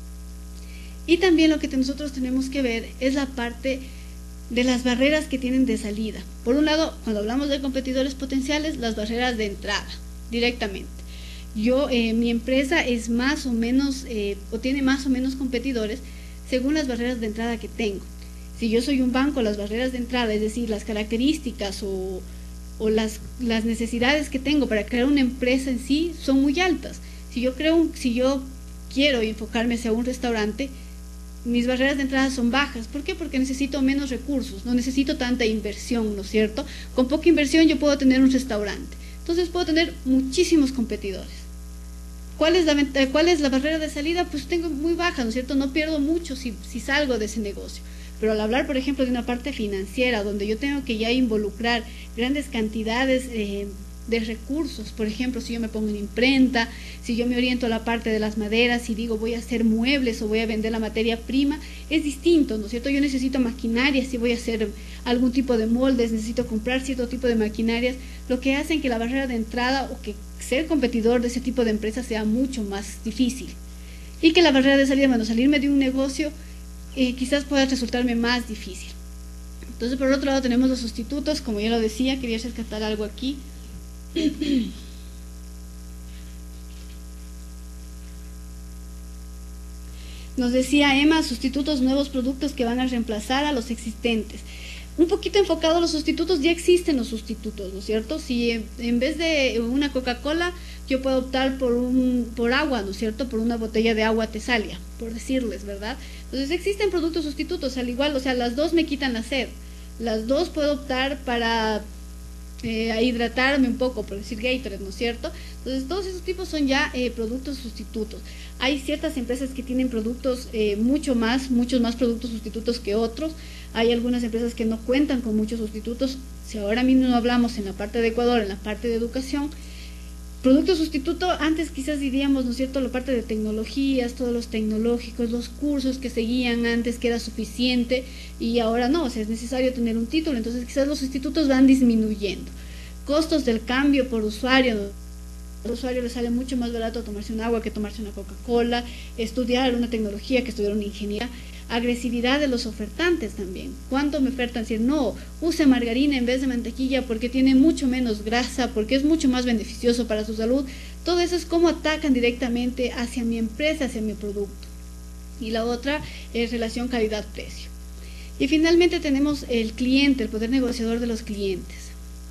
Y también lo que nosotros tenemos que ver es la parte de las barreras que tienen de salida. Por un lado, cuando hablamos de competidores potenciales, las barreras de entrada, directamente. Yo, eh, mi empresa es más o menos, eh, o tiene más o menos competidores según las barreras de entrada que tengo. Si yo soy un banco, las barreras de entrada, es decir, las características o, o las, las necesidades que tengo para crear una empresa en sí son muy altas. Si yo creo, un, si yo quiero enfocarme hacia un restaurante, mis barreras de entrada son bajas. ¿Por qué? Porque necesito menos recursos, no necesito tanta inversión, ¿no es cierto? Con poca inversión yo puedo tener un restaurante. Entonces puedo tener muchísimos competidores. ¿Cuál es la, cuál es la barrera de salida? Pues tengo muy baja, ¿no es cierto? No pierdo mucho si, si salgo de ese negocio. Pero al hablar, por ejemplo, de una parte financiera, donde yo tengo que ya involucrar grandes cantidades eh, de recursos, por ejemplo, si yo me pongo en imprenta, si yo me oriento a la parte de las maderas y digo voy a hacer muebles o voy a vender la materia prima, es distinto, ¿no es cierto? Yo necesito maquinaria, si voy a hacer algún tipo de moldes, necesito comprar cierto tipo de maquinarias, lo que hace que la barrera de entrada o que ser competidor de ese tipo de empresas sea mucho más difícil. Y que la barrera de salida, bueno, salirme de un negocio, Eh, quizás pueda resultarme más difícil. Entonces, por otro lado, tenemos los sustitutos, como ya lo decía, quería rescatar algo aquí. Nos decía Emma, sustitutos, nuevos productos que van a reemplazar a los existentes. Un poquito enfocado a los sustitutos, ya existen los sustitutos, ¿no es cierto? Si en, en vez de una Coca-Cola, yo puedo optar por un por agua, ¿no es cierto? Por una botella de agua Tesalia, por decirles, ¿verdad? Entonces existen productos sustitutos, al igual, o sea, las dos me quitan la sed. Las dos puedo optar para eh, hidratarme un poco, por decir Gatorade, ¿no es cierto? Entonces todos esos tipos son ya eh, productos sustitutos. Hay ciertas empresas que tienen productos eh, mucho más, muchos más productos sustitutos que otros. Hay algunas empresas que no cuentan con muchos sustitutos. Si ahora mismo no hablamos en la parte de Ecuador, en la parte de educación, producto sustituto, antes quizás diríamos, ¿no es cierto?, la parte de tecnologías, todos los tecnológicos, los cursos que seguían antes que era suficiente y ahora no, o sea, es necesario tener un título, entonces quizás los sustitutos van disminuyendo. Costos del cambio por usuario, al usuario le sale mucho más barato tomarse un agua que tomarse una Coca-Cola, estudiar una tecnología que estudiar una ingeniería. Agresividad de los ofertantes también. ¿Cuánto me ofertan? Decir, no, use margarina en vez de mantequilla porque tiene mucho menos grasa, porque es mucho más beneficioso para su salud. Todo eso es cómo atacan directamente hacia mi empresa, hacia mi producto. Y la otra es relación calidad-precio. Y finalmente tenemos el cliente, el poder negociador de los clientes.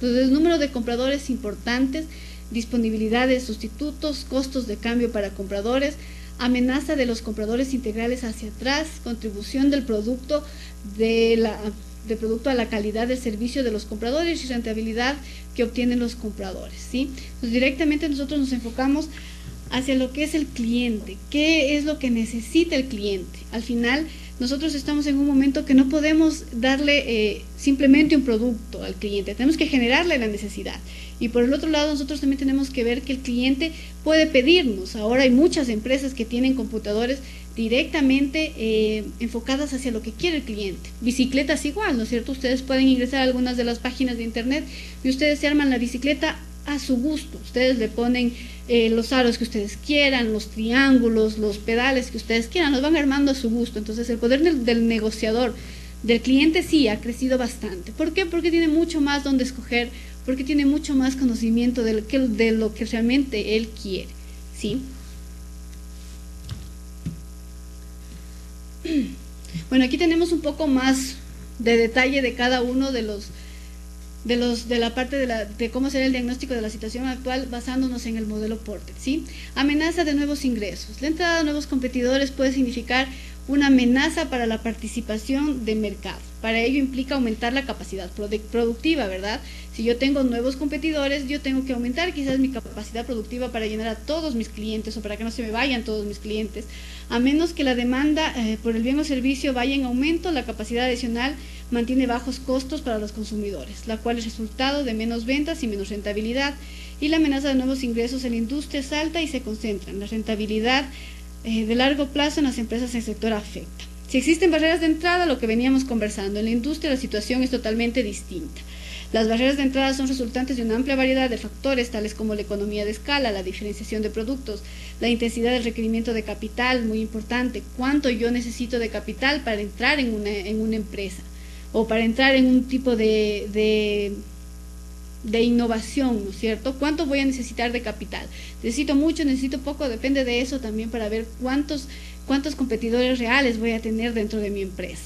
Entonces, el número de compradores importantes, disponibilidad de sustitutos, costos de cambio para compradores, amenaza de los compradores integrales hacia atrás, contribución del producto, de la, del producto a la calidad del servicio de los compradores y rentabilidad que obtienen los compradores, ¿sí? Entonces, directamente nosotros nos enfocamos hacia lo que es el cliente, qué es lo que necesita el cliente. Al final, nosotros estamos en un momento que no podemos darle eh, simplemente un producto al cliente, tenemos que generarle la necesidad. Y por el otro lado, nosotros también tenemos que ver que el cliente puede pedirnos. Ahora hay muchas empresas que tienen computadores directamente eh, enfocadas hacia lo que quiere el cliente. Bicicletas igual, ¿no es cierto? Ustedes pueden ingresar a algunas de las páginas de internet y ustedes se arman la bicicleta a su gusto. Ustedes le ponen eh, los aros que ustedes quieran, los triángulos, los pedales que ustedes quieran, los van armando a su gusto. Entonces el poder del, del negociador, del cliente sí ha crecido bastante. ¿Por qué? Porque tiene mucho más donde escoger, porque tiene mucho más conocimiento de lo que, de lo que realmente él quiere, ¿sí? Bueno, aquí tenemos un poco más de detalle de cada uno de los de los de la parte de, la, de cómo será el diagnóstico de la situación actual basándonos en el modelo Porter, ¿sí? Amenaza de nuevos ingresos. La entrada de nuevos competidores puede significar una amenaza para la participación de mercado. Para ello implica aumentar la capacidad productiva, ¿verdad? Si yo tengo nuevos competidores, yo tengo que aumentar quizás mi capacidad productiva para llenar a todos mis clientes o para que no se me vayan todos mis clientes. A menos que la demanda eh, por el bien o servicio vaya en aumento, la capacidad adicional mantiene bajos costos para los consumidores, la cual es resultado de menos ventas y menos rentabilidad. Y la amenaza de nuevos ingresos en la industria es alta y se concentra. La rentabilidad eh, de largo plazo en las empresas del sector afecta. Si existen barreras de entrada, lo que veníamos conversando, en la industria la situación es totalmente distinta. Las barreras de entrada son resultantes de una amplia variedad de factores, tales como la economía de escala, la diferenciación de productos, la intensidad del requerimiento de capital, muy importante, cuánto yo necesito de capital para entrar en una, en una empresa o para entrar en un tipo de, de, de innovación, ¿no es cierto? ¿Cuánto voy a necesitar de capital? ¿Necesito mucho, necesito poco? Depende de eso también para ver cuántos, cuántos competidores reales voy a tener dentro de mi empresa.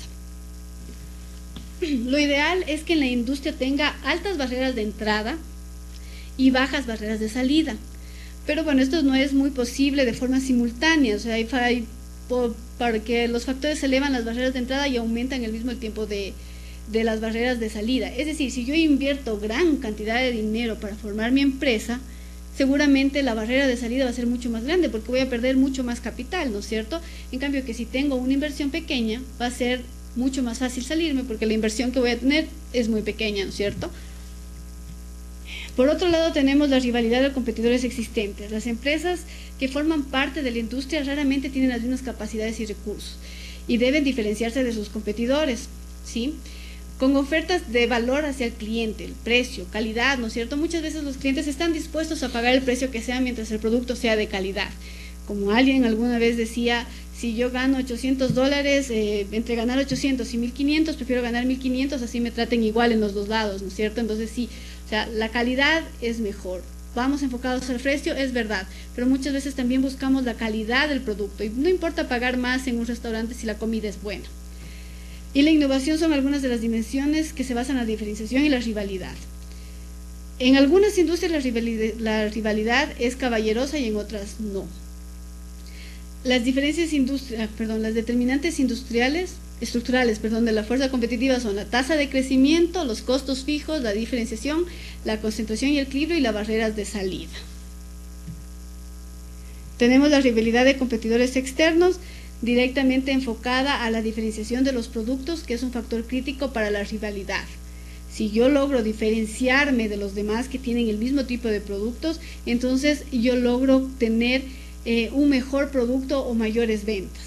Lo ideal es que en la industria tenga altas barreras de entrada y bajas barreras de salida. Pero bueno, esto no es muy posible de forma simultánea. O sea, hay, hay por, porque los factores elevan las barreras de entrada y aumentan el mismo tiempo de, de las barreras de salida. Es decir, si yo invierto gran cantidad de dinero para formar mi empresa, seguramente la barrera de salida va a ser mucho más grande porque voy a perder mucho más capital, ¿no es cierto? En cambio, que si tengo una inversión pequeña, va a ser mucho más fácil salirme porque la inversión que voy a tener es muy pequeña, ¿no es cierto? Por otro lado, tenemos la rivalidad de competidores existentes. Las empresas que forman parte de la industria raramente tienen las mismas capacidades y recursos y deben diferenciarse de sus competidores, ¿sí? Con ofertas de valor hacia el cliente, el precio, calidad, ¿no es cierto? Muchas veces los clientes están dispuestos a pagar el precio que sea mientras el producto sea de calidad. Como alguien alguna vez decía, si yo gano ochocientos dólares, eh, entre ganar ochocientos y mil quinientos, prefiero ganar mil quinientos, así me traten igual en los dos lados, ¿no es cierto? Entonces sí, o sea, la calidad es mejor. Vamos enfocados al precio, es verdad, pero muchas veces también buscamos la calidad del producto y no importa pagar más en un restaurante si la comida es buena. Y la innovación son algunas de las dimensiones que se basan en la diferenciación y la rivalidad. En algunas industrias la rivalidad, la rivalidad es caballerosa y en otras no. Las diferencias industria, perdón, las determinantes industriales, estructurales, perdón, de la fuerza competitiva son la tasa de crecimiento, los costos fijos, la diferenciación, la concentración y el equilibrio y las barreras de salida. Tenemos la rivalidad de competidores externos, directamente enfocada a la diferenciación de los productos, que es un factor crítico para la rivalidad. Si yo logro diferenciarme de los demás que tienen el mismo tipo de productos, entonces yo logro tener eh, un mejor producto o mayores ventas.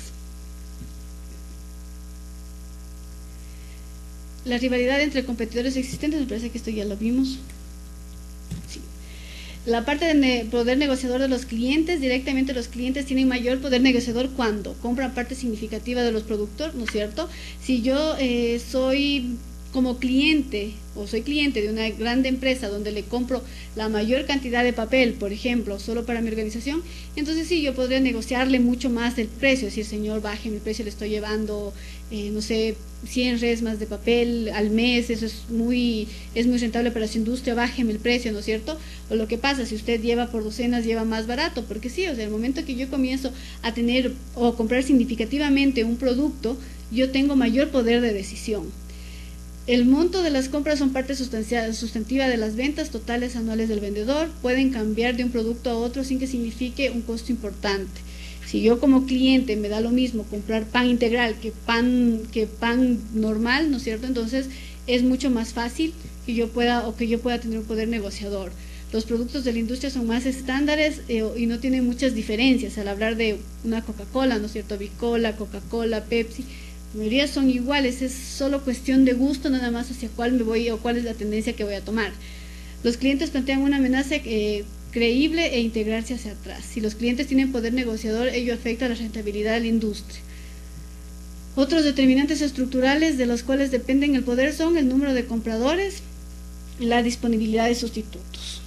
La rivalidad entre competidores existentes, me parece que esto ya lo vimos. Sí. La parte de ne- poder negociador de los clientes, directamente los clientes tienen mayor poder negociador cuando compran parte significativa de los productos, ¿no es cierto? Si yo eh, soy como cliente o soy cliente de una grande empresa donde le compro la mayor cantidad de papel, por ejemplo, solo para mi organización, entonces sí, yo podría negociarle mucho más el precio, decir, señor, baje mi precio, le estoy llevando, eh, no sé, cien resmas de papel al mes, eso es muy, es muy rentable para su industria, bájeme el precio, ¿no es cierto? O lo que pasa, si usted lleva por docenas, lleva más barato, porque sí, o sea, el momento que yo comienzo a tener o comprar significativamente un producto, yo tengo mayor poder de decisión. El monto de las compras son parte sustantiva de las ventas totales anuales del vendedor, pueden cambiar de un producto a otro sin que signifique un costo importante. Si yo como cliente me da lo mismo comprar pan integral que pan, que pan normal, ¿no es cierto? Entonces es mucho más fácil que yo pueda o que yo pueda tener un poder negociador. Los productos de la industria son más estándares eh, y no tienen muchas diferencias. Al hablar de una Coca-Cola, ¿no es cierto? Bicola, Coca-Cola, Pepsi, la mayoría son iguales, es solo cuestión de gusto nada más hacia cuál me voy o cuál es la tendencia que voy a tomar. Los clientes plantean una amenaza eh, creíble e integrarse hacia atrás. Si los clientes tienen poder negociador, ello afecta a la rentabilidad de la industria. Otros determinantes estructurales de los cuales dependen el poder son el número de compradores y la disponibilidad de sustitutos.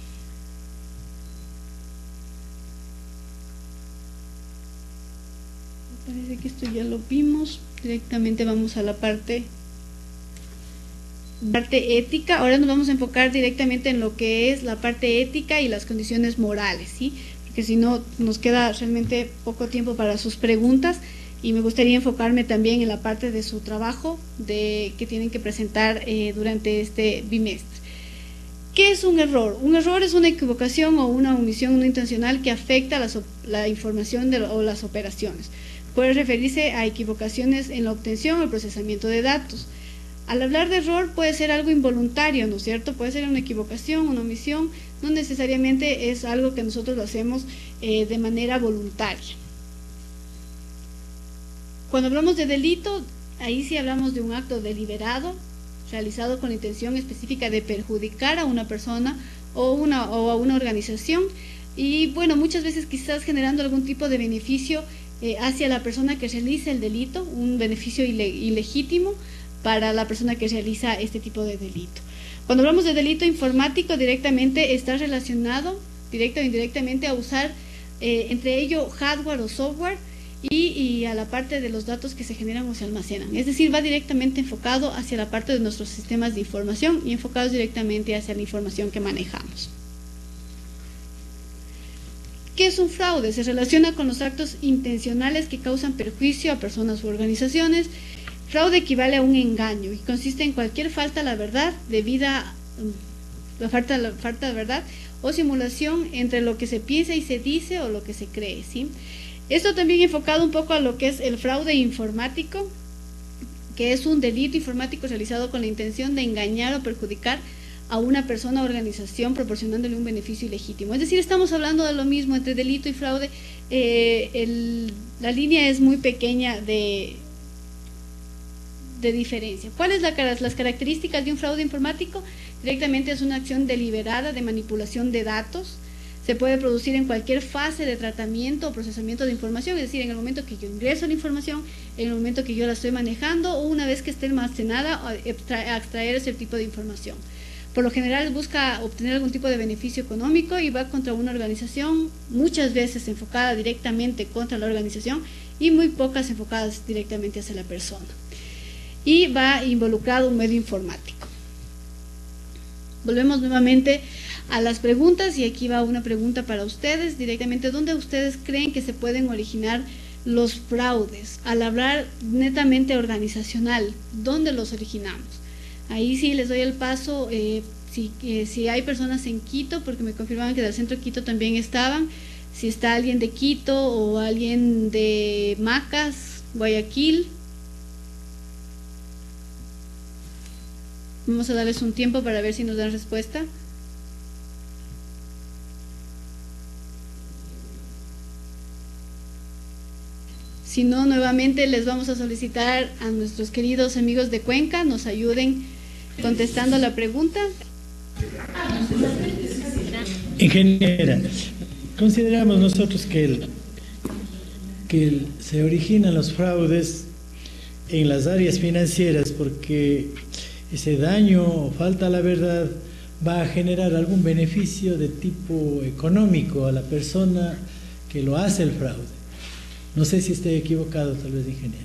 Me parece que esto ya lo vimos. Directamente vamos a la parte, parte ética. Ahora nos vamos a enfocar directamente en lo que es la parte ética y las condiciones morales, ¿sí? Porque si no, nos queda realmente poco tiempo para sus preguntas y me gustaría enfocarme también en la parte de su trabajo de, que tienen que presentar eh, durante este bimestre. ¿Qué es un error? Un error es una equivocación o una omisión no intencional que afecta la, la información de, o las operaciones. Puede referirse a equivocaciones en la obtención o el procesamiento de datos. Al hablar de error puede ser algo involuntario, ¿no es cierto? Puede ser una equivocación, una omisión, no necesariamente es algo que nosotros lo hacemos eh, de manera voluntaria. Cuando hablamos de delito, ahí sí hablamos de un acto deliberado, realizado con la intención específica de perjudicar a una persona o, una, o a una organización y, bueno, muchas veces quizás generando algún tipo de beneficio Eh, hacia la persona que realiza el delito, un beneficio ile ilegítimo para la persona que realiza este tipo de delito. Cuando hablamos de delito informático, directamente está relacionado, directa o indirectamente, a usar eh, entre ello hardware o software y, y a la parte de los datos que se generan o se almacenan. Es decir, va directamente enfocado hacia la parte de nuestros sistemas de información y enfocados directamente hacia la información que manejamos. ¿Qué es un fraude? Se relaciona con los actos intencionales que causan perjuicio a personas u organizaciones. Fraude equivale a un engaño y consiste en cualquier falta a la verdad, debida, la falta, la falta de verdad o simulación entre lo que se piensa y se dice o lo que se cree, ¿sí? Esto también enfocado un poco a lo que es el fraude informático, que es un delito informático realizado con la intención de engañar o perjudicar a una persona o organización proporcionándole un beneficio ilegítimo. Es decir, estamos hablando de lo mismo entre delito y fraude. Eh, el, la línea es muy pequeña de, de diferencia. ¿Cuáles son la, las características de un fraude informático? Directamente es una acción deliberada de manipulación de datos. Se puede producir en cualquier fase de tratamiento o procesamiento de información, es decir, en el momento que yo ingreso la información, en el momento que yo la estoy manejando o una vez que esté almacenada, a extraer ese tipo de información. Por lo general busca obtener algún tipo de beneficio económico y va contra una organización, muchas veces enfocada directamente contra la organización y muy pocas enfocadas directamente hacia la persona. Y va involucrado un medio informático. Volvemos nuevamente a las preguntas y aquí va una pregunta para ustedes directamente. ¿Dónde ustedes creen que se pueden originar los fraudes? Al hablar netamente organizacional, ¿dónde los originamos? Ahí sí les doy el paso, eh, si, eh, si hay personas en Quito, porque me confirmaban que del centro de Quito también estaban, si está alguien de Quito o alguien de Macas, Guayaquil. Vamos a darles un tiempo para ver si nos dan respuesta. Si no, nuevamente les vamos a solicitar a nuestros queridos amigos de Cuenca nos ayuden contestando la pregunta. Ingeniera, consideramos nosotros que, el, que el, se originan los fraudes en las áreas financieras porque ese daño o falta a la verdad va a generar algún beneficio de tipo económico a la persona que lo hace el fraude. No sé si estoy equivocado, tal vez, ingeniero.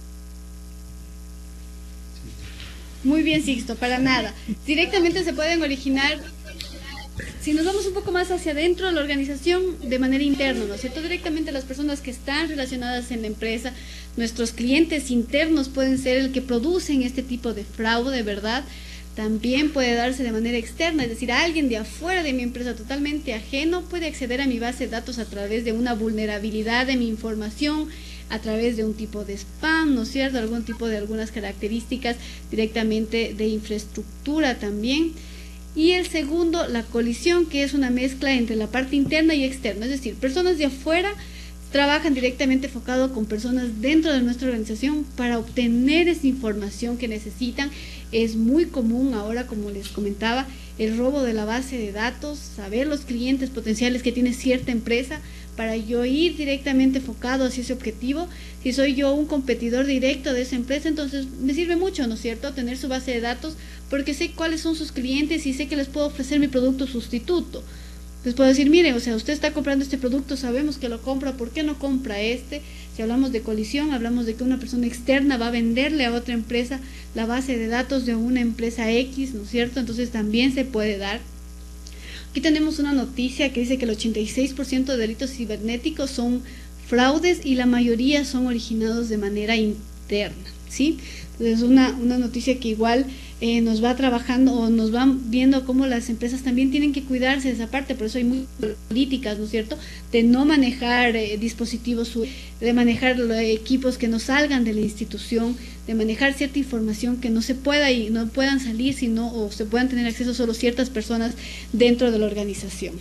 Muy bien, Sixto, para nada. Directamente se pueden originar, si nos vamos un poco más hacia adentro de la organización, de manera interna, ¿no es cierto? Directamente las personas que están relacionadas en la empresa, nuestros clientes internos pueden ser el que producen este tipo de fraude, ¿verdad? También puede darse de manera externa, es decir, alguien de afuera de mi empresa totalmente ajeno puede acceder a mi base de datos a través de una vulnerabilidad de mi información, a través de un tipo de spam, ¿no es cierto? Algún tipo de algunas características directamente de infraestructura también. Y el segundo, la colisión, que es una mezcla entre la parte interna y externa, es decir, personas de afuera trabajan directamente enfocado con personas dentro de nuestra organización para obtener esa información que necesitan. Es muy común ahora, como les comentaba, el robo de la base de datos, saber los clientes potenciales que tiene cierta empresa para yo ir directamente enfocado hacia ese objetivo. Si soy yo un competidor directo de esa empresa, entonces me sirve mucho, ¿no es cierto?, tener su base de datos, porque sé cuáles son sus clientes y sé que les puedo ofrecer mi producto sustituto. Les puedo decir, mire, o sea, usted está comprando este producto, sabemos que lo compra, ¿por qué no compra este? Si hablamos de colisión, hablamos de que una persona externa va a venderle a otra empresa la base de datos de una empresa X, ¿no es cierto? Entonces también se puede dar. Aquí tenemos una noticia que dice que el ochenta y seis por ciento de delitos cibernéticos son fraudes y la mayoría son originados de manera interna, ¿sí? Entonces una, una noticia que igual eh, nos va trabajando o nos van viendo cómo las empresas también tienen que cuidarse de esa parte, por eso hay muchas políticas, ¿no es cierto?, de no manejar eh, dispositivos, de manejar eh, equipos que no salgan de la institución, de manejar cierta información que no se pueda y no puedan salir, sino o se puedan tener acceso solo ciertas personas dentro de la organización.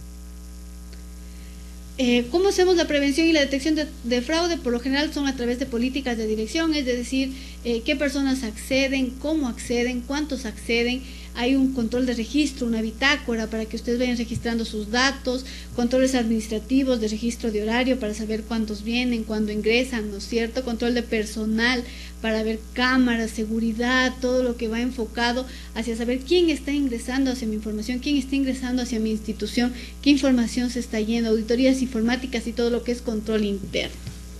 Eh, ¿Cómo hacemos la prevención y la detección de, de fraude? Por lo general son a través de políticas de dirección, es decir, eh, qué personas acceden, cómo acceden, cuántos acceden. Hay un control de registro, una bitácora para que ustedes vayan registrando sus datos, controles administrativos de registro de horario para saber cuántos vienen, cuándo ingresan, ¿no es cierto? Control de personal para ver cámaras, seguridad, todo lo que va enfocado hacia saber quién está ingresando hacia mi información, quién está ingresando hacia mi institución, qué información se está yendo, auditorías informáticas y todo lo que es control interno.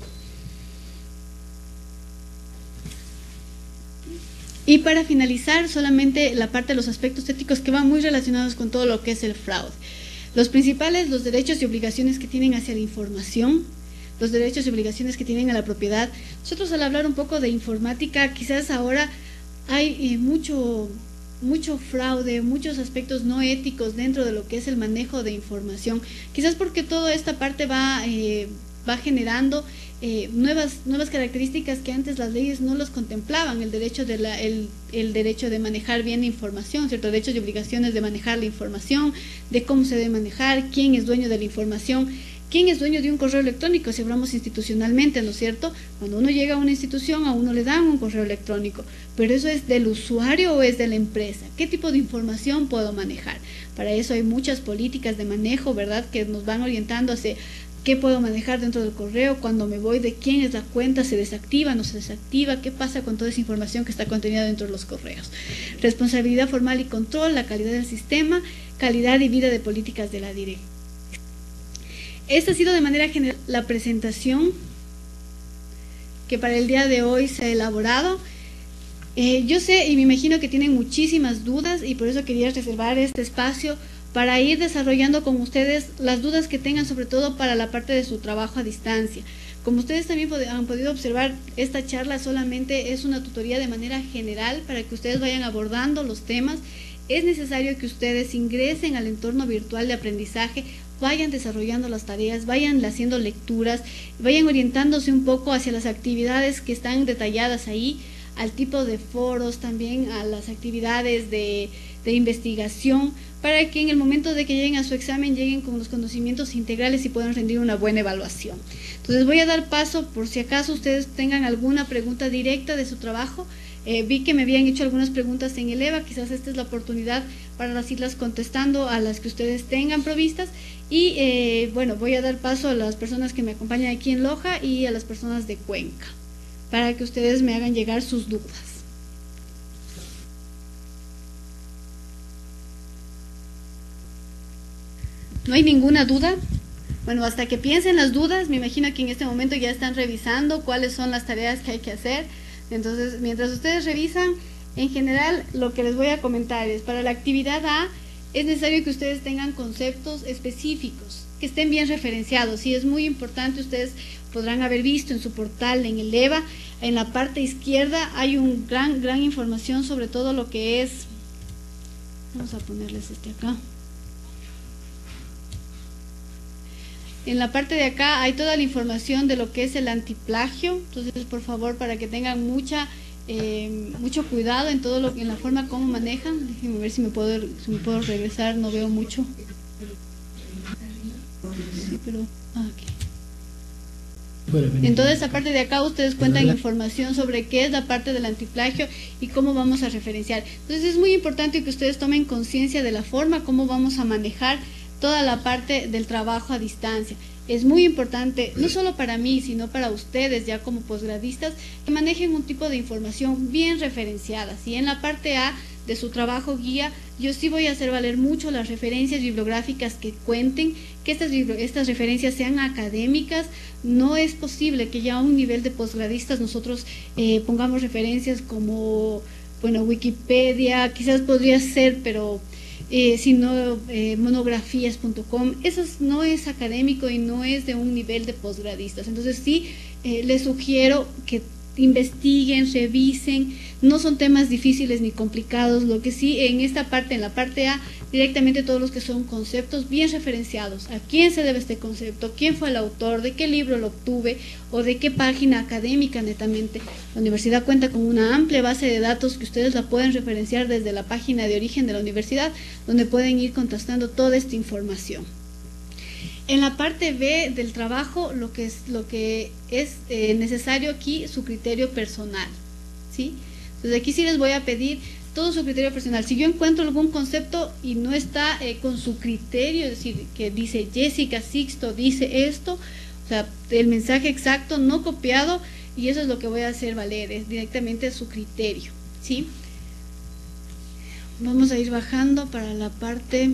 Y para finalizar, solamente la parte de los aspectos éticos que van muy relacionados con todo lo que es el fraude. Los principales, los derechos y obligaciones que tienen hacia la información, los derechos y obligaciones que tienen a la propiedad. Nosotros al hablar un poco de informática, quizás ahora hay eh, mucho, mucho fraude, muchos aspectos no éticos dentro de lo que es el manejo de información, quizás porque toda esta parte va, eh, va generando eh, nuevas, nuevas características que antes las leyes no los contemplaban, el derecho de, la, el, el derecho de manejar bien la información, ¿cierto? Derechos y obligaciones de manejar la información, de cómo se debe manejar, quién es dueño de la información. ¿Quién es dueño de un correo electrónico? Si hablamos institucionalmente, ¿no es cierto? Cuando uno llega a una institución, a uno le dan un correo electrónico, pero ¿eso es del usuario o es de la empresa? ¿Qué tipo de información puedo manejar? Para eso hay muchas políticas de manejo, ¿verdad?, que nos van orientando hacia qué puedo manejar dentro del correo, cuando me voy, de quién es la cuenta, se desactiva, no se desactiva, qué pasa con toda esa información que está contenida dentro de los correos. Responsabilidad formal y control, la calidad del sistema, calidad y vida de políticas de la dirección. Esta ha sido de manera general la presentación que para el día de hoy se ha elaborado. Eh, yo sé y me imagino que tienen muchísimas dudas y por eso quería reservar este espacio para ir desarrollando con ustedes las dudas que tengan, sobre todo para la parte de su trabajo a distancia. Como ustedes también han podido observar, esta charla solamente es una tutoría de manera general para que ustedes vayan abordando los temas. Es necesario que ustedes ingresen al entorno virtual de aprendizaje, vayan desarrollando las tareas, vayan haciendo lecturas, vayan orientándose un poco hacia las actividades que están detalladas ahí, al tipo de foros, también a las actividades de, de investigación, para que en el momento de que lleguen a su examen lleguen con los conocimientos integrales y puedan rendir una buena evaluación. Entonces voy a dar paso, por si acaso ustedes tengan alguna pregunta directa de su trabajo. Eh, vi que me habían hecho algunas preguntas en el EVA, quizás esta es la oportunidad para las irlas contestando a las que ustedes tengan provistas. Y eh, bueno, voy a dar paso a las personas que me acompañan aquí en Loja y a las personas de Cuenca, para que ustedes me hagan llegar sus dudas. ¿No hay ninguna duda? Bueno, hasta que piensen las dudas, me imagino que en este momento ya están revisando cuáles son las tareas que hay que hacer. Entonces, mientras ustedes revisan, en general lo que les voy a comentar es, para la actividad A, es necesario que ustedes tengan conceptos específicos, que estén bien referenciados. Y es muy importante, ustedes podrán haber visto en su portal, en el EVA, en la parte izquierda hay un gran, gran información sobre todo lo que es, vamos a ponerles este acá. En la parte de acá hay toda la información de lo que es el antiplagio, entonces por favor, para que tengan mucha eh, mucho cuidado en todo lo en la forma como manejan. Déjenme ver si me puedo si me puedo regresar, no veo mucho. Sí, pero ah, aquí. En toda esta parte de acá ustedes cuentan información sobre qué es la parte del antiplagio y cómo vamos a referenciar. Entonces es muy importante que ustedes tomen conciencia de la forma como vamos a manejar toda la parte del trabajo a distancia. Es muy importante, no solo para mí, sino para ustedes ya como posgradistas, que manejen un tipo de información bien referenciada. Si en la parte A de su trabajo guía, yo sí voy a hacer valer mucho las referencias bibliográficas que cuenten, que estas, estas referencias sean académicas. No es posible que ya a un nivel de posgradistas nosotros eh, pongamos referencias como, bueno, Wikipedia, quizás podría ser, pero eh, sino eh, monografías punto com, eso no es académico y no es de un nivel de posgradistas. Entonces sí, eh, les sugiero que investiguen, revisen, no son temas difíciles ni complicados, lo que sí en esta parte, en la parte A, directamente todos los que son conceptos bien referenciados, a quién se debe este concepto, quién fue el autor, de qué libro lo obtuve o de qué página académica netamente. La universidad cuenta con una amplia base de datos que ustedes la pueden referenciar desde la página de origen de la universidad, donde pueden ir contrastando toda esta información. En la parte B del trabajo, lo que es, lo que es eh, necesario aquí, su criterio personal, ¿sí? Entonces aquí sí les voy a pedir todo su criterio personal. Si yo encuentro algún concepto y no está eh, con su criterio, es decir, que dice Jessica Sixto dice esto, o sea, el mensaje exacto, no copiado, y eso es lo que voy a hacer valer, es directamente su criterio, ¿sí? Vamos a ir bajando para la parte...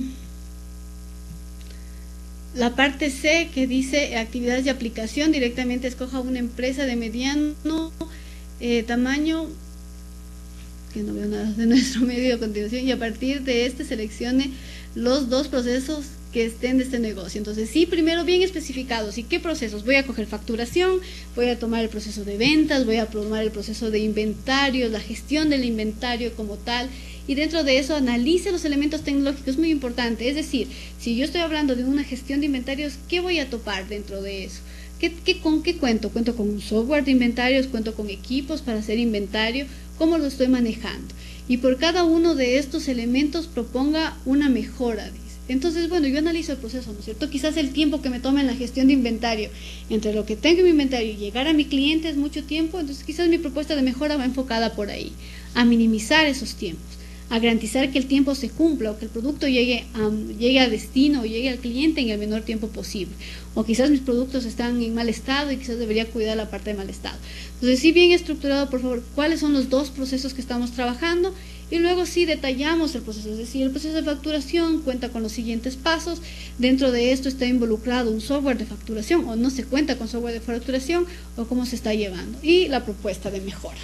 La parte C, que dice actividades de aplicación, directamente escoja una empresa de mediano eh, tamaño, que no veo nada de nuestro medio a continuación, y a partir de este seleccione los dos procesos que estén de este negocio. Entonces sí, primero bien especificados. ¿Y qué procesos? Voy a coger facturación, voy a tomar el proceso de ventas, voy a tomar el proceso de inventario, la gestión del inventario como tal, y dentro de eso analice los elementos tecnológicos, muy importante. Es decir, si yo estoy hablando de una gestión de inventarios, ¿qué voy a topar dentro de eso? ¿Qué, qué, ¿Con qué cuento? ¿Cuento con un software de inventarios? ¿Cuento con equipos para hacer inventario? ¿Cómo lo estoy manejando? Y por cada uno de estos elementos proponga una mejora, dice. Entonces, bueno, yo analizo el proceso, ¿no es cierto? Quizás el tiempo que me toma en la gestión de inventario, entre lo que tengo en mi inventario y llegar a mi cliente es mucho tiempo, entonces quizás mi propuesta de mejora va enfocada por ahí, a minimizar esos tiempos, a garantizar que el tiempo se cumpla o que el producto llegue a, llegue a destino o llegue al cliente en el menor tiempo posible. O quizás mis productos están en mal estado y quizás debería cuidar la parte de mal estado. Entonces, sí, bien estructurado, por favor, cuáles son los dos procesos que estamos trabajando, y luego sí detallamos el proceso. Es decir, el proceso de facturación cuenta con los siguientes pasos. Dentro de esto está involucrado un software de facturación o no se cuenta con software de facturación, o cómo se está llevando, y la propuesta de mejora.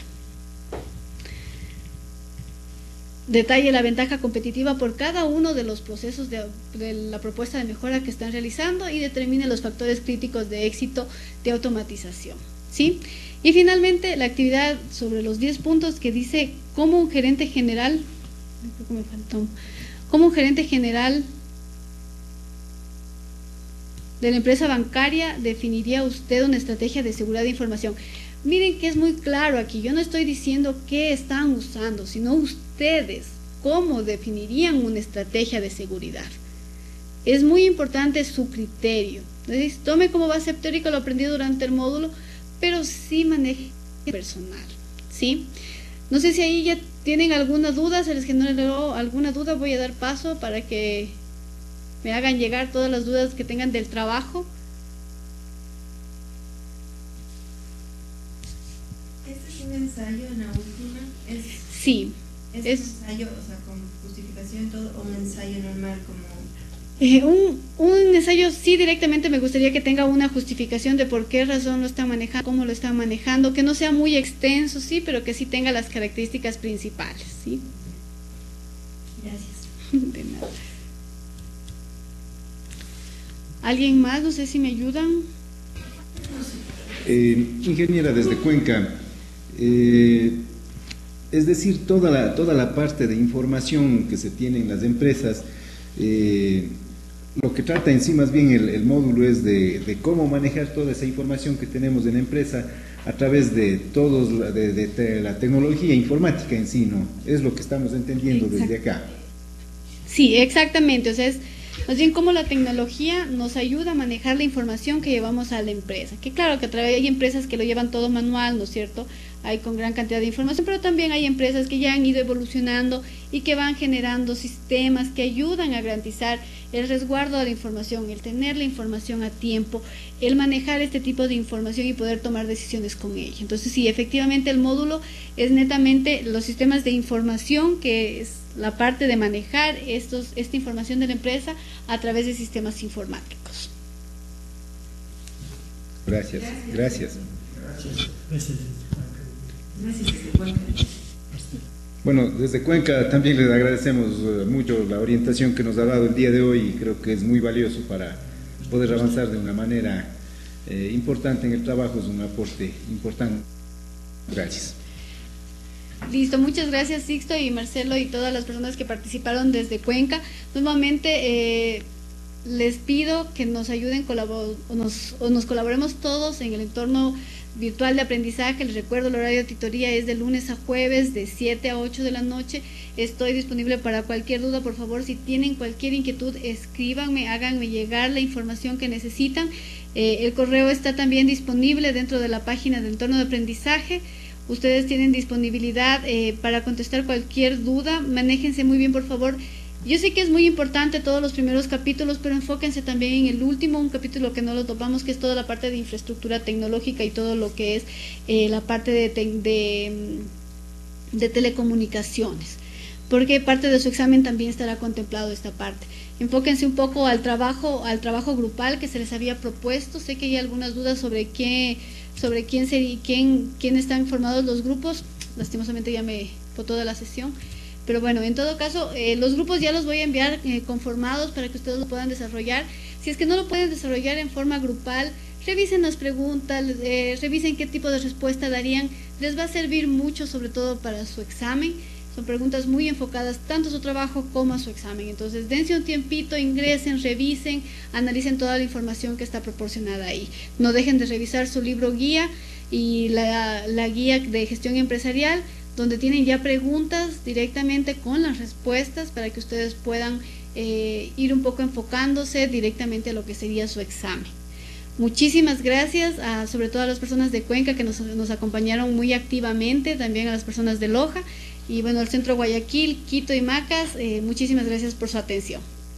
Detalle la ventaja competitiva por cada uno de los procesos de, de la propuesta de mejora que están realizando y determine los factores críticos de éxito de automatización, ¿sí? Y finalmente la actividad sobre los diez puntos que dice cómo un gerente general, creo que me faltó, cómo un gerente general de la empresa bancaria definiría usted una estrategia de seguridad de información. Miren que es muy claro aquí, yo no estoy diciendo qué están usando, sino ustedes cómo definirían una estrategia de seguridad. Es muy importante su criterio. Entonces, tome como base teórica lo aprendido durante el módulo, pero sí maneje personal, ¿sí? No sé si ahí ya tienen alguna duda, se les generó alguna duda, voy a dar paso para que me hagan llegar todas las dudas que tengan del trabajo. ¿Un ensayo en la última? Es, sí. ¿Es, es un ensayo, o sea, con justificación y todo, o un ensayo normal como Eh, un, un ensayo sí directamente me gustaría que tenga una justificación de por qué razón lo está manejando, cómo lo está manejando, que no sea muy extenso, sí, pero que sí tenga las características principales, ¿sí? Gracias. De nada. ¿Alguien más? No sé si me ayudan. Eh, ingeniera, desde Cuenca, eh, es decir, toda la, toda la parte de información que se tiene en las empresas, eh, lo que trata en sí más bien el, el módulo es de, de cómo manejar toda esa información que tenemos en la empresa a través de todos de, de, de la tecnología informática en sí, ¿no? Es lo que estamos entendiendo desde acá. Sí, exactamente, o sea, es más bien cómo la tecnología nos ayuda a manejar la información que llevamos a la empresa. Que claro que a través hay empresas que lo llevan todo manual, ¿no es cierto? Hay con gran cantidad de información, pero también hay empresas que ya han ido evolucionando y que van generando sistemas que ayudan a garantizar el resguardo de la información, el tener la información a tiempo, el manejar este tipo de información y poder tomar decisiones con ella. Entonces, sí, efectivamente el módulo es netamente los sistemas de información, que es la parte de manejar estos, esta información de la empresa a través de sistemas informáticos. Gracias, gracias. Gracias. Bueno, desde Cuenca también les agradecemos mucho la orientación que nos ha dado el día de hoy y creo que es muy valioso para poder avanzar de una manera eh, importante en el trabajo, es un aporte importante. Gracias. Listo, muchas gracias Sixto y Marcelo y todas las personas que participaron desde Cuenca. Nuevamente eh, les pido que nos ayuden colabor o nos, o nos colaboremos todos en el entorno virtual de aprendizaje. Les recuerdo, el horario de tutoría es de lunes a jueves de siete a ocho de la noche. Estoy disponible para cualquier duda. Por favor, si tienen cualquier inquietud, escríbanme, háganme llegar la información que necesitan. Eh, el correo está también disponible dentro de la página de entorno de aprendizaje. Ustedes tienen disponibilidad eh, para contestar cualquier duda. Manéjense muy bien, por favor. Yo sé que es muy importante todos los primeros capítulos, pero enfóquense también en el último, un capítulo que no lo topamos, que es toda la parte de infraestructura tecnológica y todo lo que es eh, la parte de, te de, de telecomunicaciones, porque parte de su examen también estará contemplado esta parte. Enfóquense un poco al trabajo, al trabajo grupal que se les había propuesto. Sé que hay algunas dudas sobre qué, sobre quién sería, quién, quién están formados los grupos. Lastimosamente ya me botó de la sesión. Pero bueno, en todo caso, eh, los grupos ya los voy a enviar eh, conformados para que ustedes lo puedan desarrollar. Si es que no lo pueden desarrollar en forma grupal, revisen las preguntas, eh, revisen qué tipo de respuesta darían. Les va a servir mucho, sobre todo para su examen. Son preguntas muy enfocadas tanto a su trabajo como a su examen. Entonces, dense un tiempito, ingresen, revisen, analicen toda la información que está proporcionada ahí. No dejen de revisar su libro guía y la, la guía de gestión empresarial, donde tienen ya preguntas directamente con las respuestas para que ustedes puedan eh, ir un poco enfocándose directamente a lo que sería su examen. Muchísimas gracias, a, sobre todo a las personas de Cuenca que nos, nos acompañaron muy activamente, también a las personas de Loja y bueno, al Centro Guayaquil, Quito y Macas, eh, muchísimas gracias por su atención.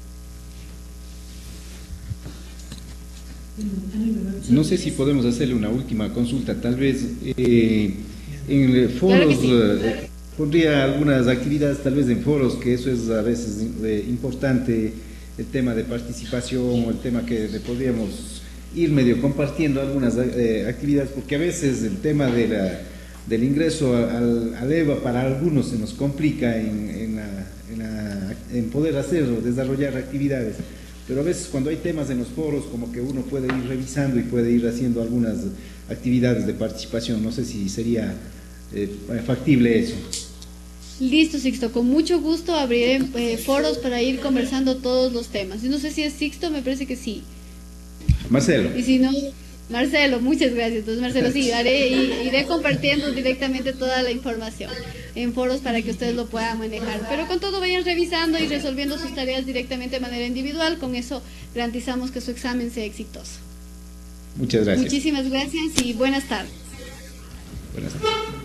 No sé si podemos hacerle una última consulta, tal vez eh, en foros, claro sí. eh, pondría algunas actividades tal vez en foros, que eso es a veces eh, importante, el tema de participación o el tema que le podríamos ir medio compartiendo algunas eh, actividades, porque a veces el tema de la, del ingreso al, al EVA para algunos se nos complica en, en, la, en, la, en poder hacer o desarrollar actividades. Pero a veces cuando hay temas en los foros, como que uno puede ir revisando y puede ir haciendo algunas actividades de participación. No sé si sería eh, factible eso. Listo, Sixto, con mucho gusto abriré eh, foros para ir conversando todos los temas. Yo no sé si es Sixto, me parece que sí. Marcelo. Y si no, Marcelo, muchas gracias. Entonces, Marcelo, sí, haré, iré compartiendo directamente toda la información en foros para que ustedes lo puedan manejar. Pero con todo vayan revisando y resolviendo sus tareas directamente de manera individual. Con eso garantizamos que su examen sea exitoso. Muchas gracias. Muchísimas gracias y buenas tardes. Buenas tardes.